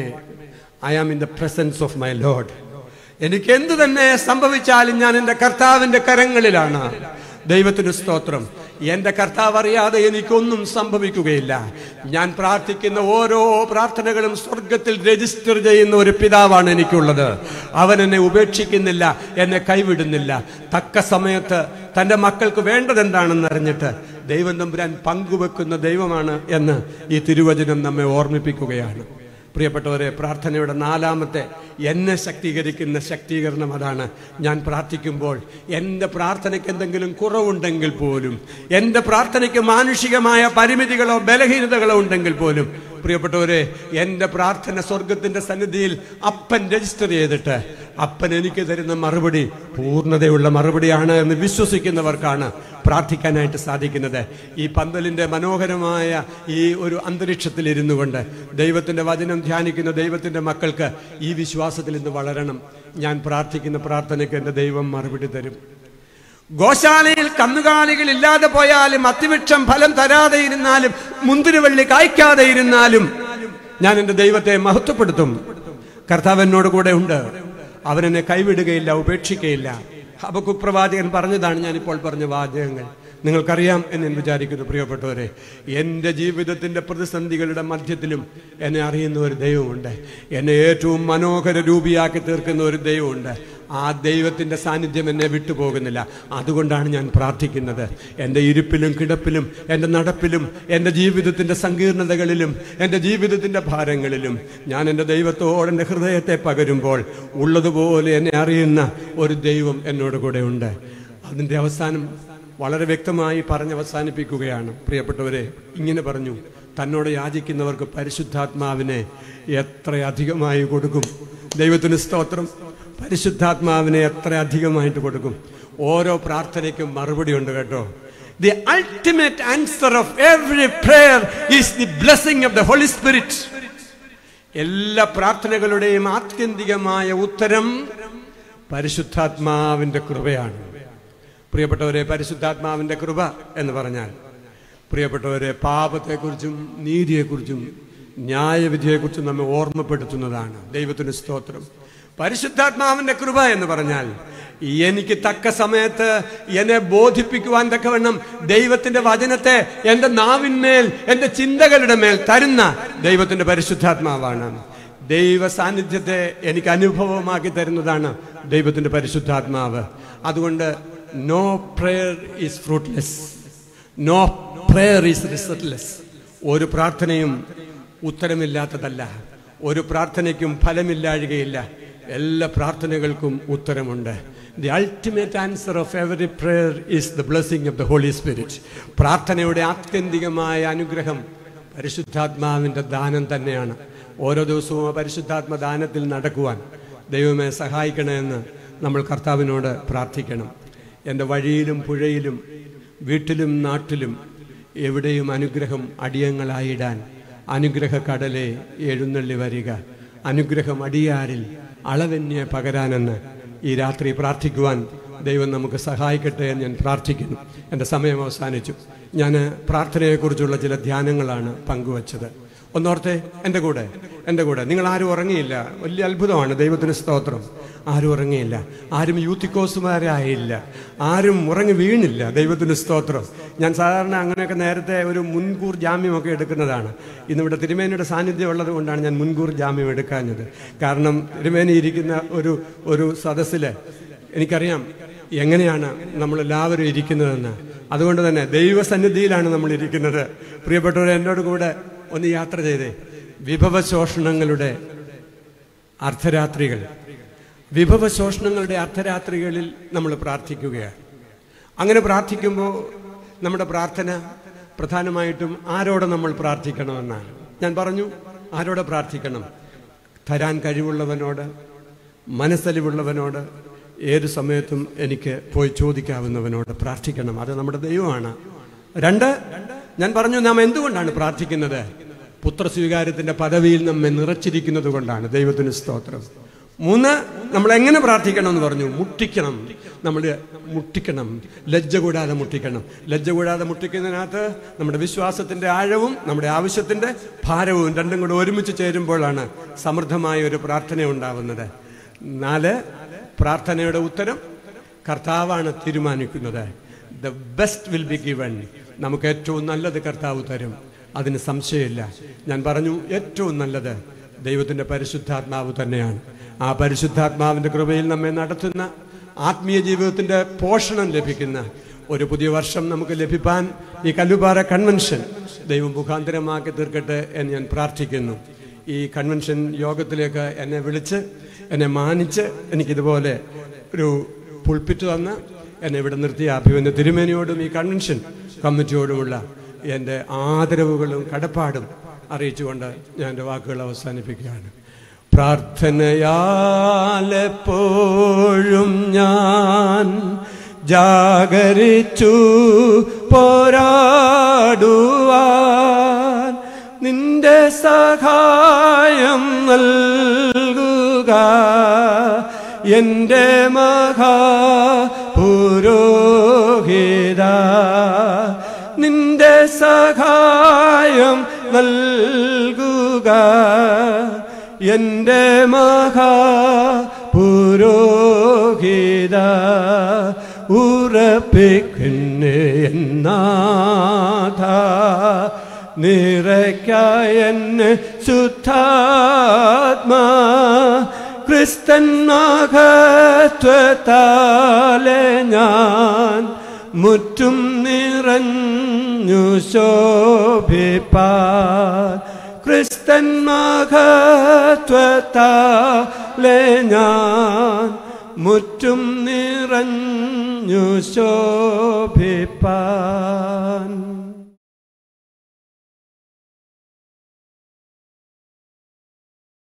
I am in the presence of my Lord. എനിക്ക് എന്തു തന്നെ സംഭവിച്ചാലും ഞാൻ എൻ്റെ കർത്താവിന്റെ കരങ്ങളിലാണ്. ദൈവത്തിന് സ്തോത്രം. എന്റെ കർത്താവ് അറിയാതെ എനിക്കൊന്നും സംഭവിക്കുകയില്ല. ഞാൻ പ്രാർത്ഥിക്കുന്ന ഓരോ പ്രാർത്ഥനകളും സ്വർഗത്തിൽ രജിസ്റ്റർ ചെയ്യുന്ന ഒരു പിതാവാണ് എനിക്കുള്ളത്. അവൻ എന്നെ ഉപേക്ഷിക്കുന്നില്ല, എന്നെ കൈവിടുന്നില്ല. തക്ക സമയത്ത് തൻ്റെ മക്കൾക്ക് വേണ്ടതെന്താണെന്ന് അറിഞ്ഞിട്ട് ദൈവം തമ്പുരാൻ പങ്കുവെക്കുന്ന ദൈവമാണ് എന്ന് ഈ തിരുവചനം നമ്മെ ഓർമ്മിപ്പിക്കുകയാണ്. പ്രിയപ്പെട്ടവരെ, പ്രാർത്ഥനയുടെ നാലാമത്തെ എന്നെ ശക്തീകരിക്കുന്ന ശക്തീകരണം അതാണ്. ഞാൻ പ്രാർത്ഥിക്കുമ്പോൾ എൻ്റെ പ്രാർത്ഥനയ്ക്ക് എന്തെങ്കിലും കുറവുണ്ടെങ്കിൽ പോലും, എൻ്റെ പ്രാർത്ഥനയ്ക്ക് മാനുഷികമായ പരിമിതികളോ ബലഹീനതകളോ ഉണ്ടെങ്കിൽ പോലും, പ്രിയപ്പെട്ടവരെ, എൻ്റെ പ്രാർത്ഥന സ്വർഗത്തിൻ്റെ സന്നിധിയിൽ അപ്പൻ രജിസ്റ്റർ ചെയ്തിട്ട് അപ്പൻ എനിക്ക് തരുന്ന മറുപടി പൂർണ്ണതയുള്ള മറുപടിയാണ് എന്ന് വിശ്വസിക്കുന്നവർക്കാണ് പ്രാർത്ഥിക്കാനായിട്ട് സാധിക്കുന്നത്. ഈ പന്തലിൻ്റെ മനോഹരമായ ഈ ഒരു അന്തരീക്ഷത്തിൽ ഇരുന്നു കൊണ്ട് ദൈവത്തിൻ്റെ വചനം ധ്യാനിക്കുന്ന ദൈവത്തിൻ്റെ മക്കൾക്ക് ഈ വിശ്വാസത്തിൽ ഇന്ന് വളരണം. ഞാൻ പ്രാർത്ഥിക്കുന്ന പ്രാർത്ഥനയ്ക്ക് എൻ്റെ ദൈവം മറുപടി തരും. ഗോശാലയിൽ കന്നുകാലികൾ ഇല്ലാതെ പോയാലും, അത്തിവൃക്ഷം ഫലം തരാതെ ഇരുന്നാലും, മുന്തിരിവള്ളി കായ്ക്കാതെ ഇരുന്നാലും ഞാൻ എൻ്റെ ദൈവത്തെ മഹത്വപ്പെടുത്തും. കർത്താവ് എന്നോട് കൂടെ ഉണ്ട്. അവനെന്നെ കൈവിടുകയില്ല, ഉപേക്ഷിക്കുകയില്ല. ഹബക്കൂക്ക് പ്രവാചകൻ പറഞ്ഞതാണ് ഞാനിപ്പോൾ പറഞ്ഞ വാചകങ്ങൾ. നിങ്ങൾക്കറിയാം എന്ന് ഞാൻ വിചാരിക്കുന്നു. പ്രിയപ്പെട്ടവരെ, എൻ്റെ ജീവിതത്തിൻ്റെ പ്രതിസന്ധികളുടെ മധ്യത്തിലും എന്നെ അറിയുന്ന ഒരു ദൈവമുണ്ട്. എന്നെ ഏറ്റവും മനോഹര രൂപിയാക്കി തീർക്കുന്ന ഒരു ദൈവമുണ്ട്. ആ ദൈവത്തിൻ്റെ സാന്നിധ്യം എന്നെ വിട്ടുപോകുന്നില്ല. അതുകൊണ്ടാണ് ഞാൻ പ്രാർത്ഥിക്കുന്നത്. എൻ്റെ ഇരിപ്പിലും കിടപ്പിലും, എൻ്റെ നടപ്പിലും, എൻ്റെ ജീവിതത്തിൻ്റെ സങ്കീർണതകളിലും, എൻ്റെ ജീവിതത്തിൻ്റെ ഭാരങ്ങളിലും ഞാൻ എൻ്റെ ദൈവത്തോട് എൻ്റെ ഹൃദയത്തെ പകരുമ്പോൾ ഉള്ളതുപോലെ എന്നെ അറിയുന്ന ഒരു ദൈവം എന്നോട് കൂടെ ഉണ്ട്. അതിൻ്റെ അവസാനം വളരെ വ്യക്തമായി പറഞ്ഞ് അവസാനിപ്പിക്കുകയാണ്. പ്രിയപ്പെട്ടവരെ, ഇങ്ങനെ പറഞ്ഞു, തന്നോട് യാചിക്കുന്നവർക്ക് പരിശുദ്ധാത്മാവിനെ എത്രയധികമായി കൊടുക്കും. ദൈവത്തിന് സ്തോത്രം. പരിശുദ്ധാത്മാവിനെ എത്ര അധികമായിട്ട് കൊടുക്കും. ഓരോ പ്രാർത്ഥനയ്ക്കും മറുപടി ഉണ്ട് കേട്ടോ. The ultimate answer of every prayer is the blessing of the Holy Spirit. എല്ലാ പ്രാർത്ഥനകളുടെയും ആത്യന്തികമായ ഉത്തരം പരിശുദ്ധാത്മാവിന്റെ കൃപയാണ്. പ്രിയപ്പെട്ടവരെ, പരിശുദ്ധാത്മാവിന്റെ കൃപ എന്ന് പറഞ്ഞാൽ, പ്രിയപ്പെട്ടവരെ, പാപത്തെക്കുറിച്ചും നീതിയെക്കുറിച്ചും ന്യായവിധിയെക്കുറിച്ചും നമ്മെ ഓർമ്മപ്പെടുത്തുന്നതാണ്. ദൈവത്തിന് സ്തോത്രം. പരിശുദ്ധാത്മാവിന്റെ കൃപ എന്ന് പറഞ്ഞാൽ എനിക്ക് തക്ക സമയത്ത് എന്നെ ബോധിപ്പിക്കുവാൻ തക്കവണ്ണം ദൈവത്തിന്റെ വചനത്തെ എൻ്റെ നാവിന്മേൽ, എൻ്റെ ചിന്തകളുടെ മേൽ തരുന്ന ദൈവത്തിന്റെ പരിശുദ്ധാത്മാവാണ്. ദൈവ സാന്നിധ്യത്തെ എനിക്ക് അനുഭവമാക്കി തരുന്നതാണ് ദൈവത്തിന്റെ പരിശുദ്ധാത്മാവ്. അതുകൊണ്ട് no prayer is fruitless, no prayer is resultless. ഒരു പ്രാർത്ഥനയും ഉത്തരമില്ലാത്തതല്ല, ഒരു പ്രാർത്ഥനയ്ക്കും ഫലമില്ലാഴുകയില്ല. എല്ലാ പ്രാർത്ഥനകൾക്കും ഉത്തരമുണ്ട്. The ultimate answer of every prayer is the blessing of the Holy Spirit. പ്രാർത്ഥനയുടെ ആത്യന്തികമായ അനുഗ്രഹം പരിശുദ്ധാത്മാവിൻ്റെ ദാനം തന്നെയാണ്. ഓരോ ദിവസവും ആ പരിശുദ്ധാത്മ ദാനത്തിൽ നടക്കുവാൻ ദൈവമേ സഹായിക്കണമെന്ന് നമ്മൾ കർത്താവിനോട് പ്രാർത്ഥിക്കണം. എൻ്റെ വഴിയിലും പുഴയിലും വീട്ടിലും നാട്ടിലും എവിടെയും അനുഗ്രഹം അടിയങ്ങളായിടാൻ അനുഗ്രഹ കടലെ എഴുന്നള്ളി വരിക. അനുഗ്രഹം അടിയാരിൽ അളവന്യെ പകരാനെന്ന് ഈ രാത്രി പ്രാർത്ഥിക്കുവാൻ ദൈവം നമുക്ക് സഹായിക്കട്ടെ എന്ന് ഞാൻ പ്രാർത്ഥിക്കുന്നു. എൻ്റെ സമയം അവസാനിച്ചു. ഞാൻ പ്രാർത്ഥനയെക്കുറിച്ചുള്ള ചില ധ്യാനങ്ങളാണ് പങ്കുവച്ചത്. ഒന്നോർത്തെ, എൻ്റെ കൂടെ എൻ്റെ കൂടെ നിങ്ങൾ ആരും ഉറങ്ങിയില്ല. വലിയ അത്ഭുതമാണ്, ദൈവത്തിന് സ്തോത്രം. ആരും ഉറങ്ങിയില്ല, ആരും യൂത്തിക്കോസുമാരായില്ല, ആരും ഉറങ്ങി വീണില്ല. ദൈവത്തിന് സ്തോത്രം. ഞാൻ സാധാരണ അങ്ങനെയൊക്കെ നേരത്തെ ഒരു മുൻകൂർ ജാമ്യമൊക്കെ എടുക്കുന്നതാണ്. ഇന്നിവിടെ തിരുമേനിയുടെ സാന്നിധ്യം ഉള്ളത് കൊണ്ടാണ് ഞാൻ മുൻകൂർ ജാമ്യം എടുക്കാഞ്ഞത്. കാരണം തിരുമേനി ഇരിക്കുന്ന ഒരു ഒരു സദസ്സിൽ എനിക്കറിയാം എങ്ങനെയാണ് നമ്മളെല്ലാവരും ഇരിക്കുന്നതെന്ന്. അതുകൊണ്ട് തന്നെ ദൈവസന്നിധിയിലാണ് നമ്മൾ ഇരിക്കുന്നത്. പ്രിയപ്പെട്ടവരെ, എന്നോട് കൂടെ ഒന്ന് യാത്ര ചെയ്തേ. വിഭവശോഷണങ്ങളുടെ അർദ്ധരാത്രികൾ വിഭവശോഷണങ്ങളുടെ അർദ്ധരാത്രികളിൽ നമ്മൾ പ്രാർത്ഥിക്കുകയാണ്. അങ്ങനെ പ്രാർത്ഥിക്കുമ്പോൾ നമ്മുടെ പ്രാർത്ഥന പ്രധാനമായിട്ടും ആരോട് നമ്മൾ പ്രാർത്ഥിക്കണമെന്നാണ്. ഞാൻ പറഞ്ഞു, ആരോട് പ്രാർത്ഥിക്കണം? തരാൻ കഴിവുള്ളവനോട്, മനസ്സലിവുള്ളവനോട്, ഏത് സമയത്തും എനിക്ക് പോയി ചോദിക്കാവുന്നവനോട് പ്രാർത്ഥിക്കണം. അത് നമ്മുടെ ദൈവമാണ്. രണ്ട്, ഞാൻ പറഞ്ഞു, നാം എന്തുകൊണ്ടാണ് പ്രാർത്ഥിക്കുന്നത്? പുത്രസ്വീകാര്യത്തിന്റെ പദവിയിൽ നമ്മെ നിറച്ചിരിക്കുന്നത് കൊണ്ടാണ്. ദൈവത്തിന് സ്തോത്രം. മൂന്ന്, നമ്മൾ എങ്ങനെ പ്രാർത്ഥിക്കണം എന്ന് പറഞ്ഞു. മുട്ടിക്കണം. നമ്മൾ മുട്ടിക്കണം, ലജ്ജ കൂടാതെ മുട്ടിക്കണം. ലജ്ജ കൂടാതെ മുട്ടിക്കുന്നതിനകത്ത് നമ്മുടെ വിശ്വാസത്തിന്റെ ആഴവും നമ്മുടെ ആവശ്യത്തിന്റെ ഭാരവും രണ്ടും കൂടെ ഒരുമിച്ച് ചേരുമ്പോഴാണ് സമൃദ്ധമായ ഒരു പ്രാർത്ഥന ഉണ്ടാവുന്നത്. നാല്, പ്രാർത്ഥനയുടെ ഉത്തരം കർത്താവാണ് തീരുമാനിക്കുന്നത്. The best will be given. നമുക്ക് ഏറ്റവും നല്ലത് കർത്താവ് തരും, അതിന് സംശയമില്ല. ഞാൻ പറഞ്ഞു, ഏറ്റവും നല്ലത് ദൈവത്തിൻ്റെ പരിശുദ്ധാത്മാവ് തന്നെയാണ്. ആ പരിശുദ്ധാത്മാവിൻ്റെ കൃപയിൽ നമ്മെ നടത്തുന്ന, ആത്മീയ ജീവിതത്തിൻ്റെ പോഷണം ലഭിക്കുന്ന ഒരു പുതിയ വർഷം നമുക്ക് ലഭിപ്പാൻ ഈ കല്ലൂപ്പാറ കൺവെൻഷൻ ദൈവം മുഖാന്തരമാക്കി തീർക്കട്ടെ എന്ന് ഞാൻ പ്രാർത്ഥിക്കുന്നു. ഈ കൺവെൻഷൻ യോഗത്തിലേക്ക് എന്നെ വിളിച്ച്, എന്നെ മാനിച്ച്, എനിക്കിതുപോലെ ഒരു പുൾപ്പിറ്റ് തന്ന് എന്നെ ഇവിടെ നിർത്തിയ അഭിമന്യ തിരുമേനിയോടും ഈ കൺവെൻഷൻ കമ്മിറ്റിയോടുമുള്ള എൻ്റെ ആദരവുകളും കടപ്പാടും അറിയിച്ചുകൊണ്ട് ഞാൻ എൻ്റെ വാക്കുകൾ അവസാനിപ്പിക്കുകയാണ്. പ്രാർത്ഥനയാലെപ്പോഴും ഞാൻ ജാഗരിച്ചു പോരാടുവാൻ നിന്റെ സഹായം നൽകുക എൻ്റെ മഹാപുരോഹിത. നിന്റെ സഹായം നൽകുക എൻ്റെ മഹാപുരോഹിത. ഉറപ്പിക്കുന്നേ നാഥ, നിറയ്ക്കായെന്നെ ശുദ്ധാത്മാ. ക്രിസ്തൻ മഹത്വത്താലെ ഞാൻ മുറ്റും നിറഞ്ഞു ശോഭിപ്പാൻ. ക്രിസ്തൻ മഹത്വത്താലെ ഞാൻ മുറ്റും നിറഞ്ഞു ശോഭിപ്പാൻ.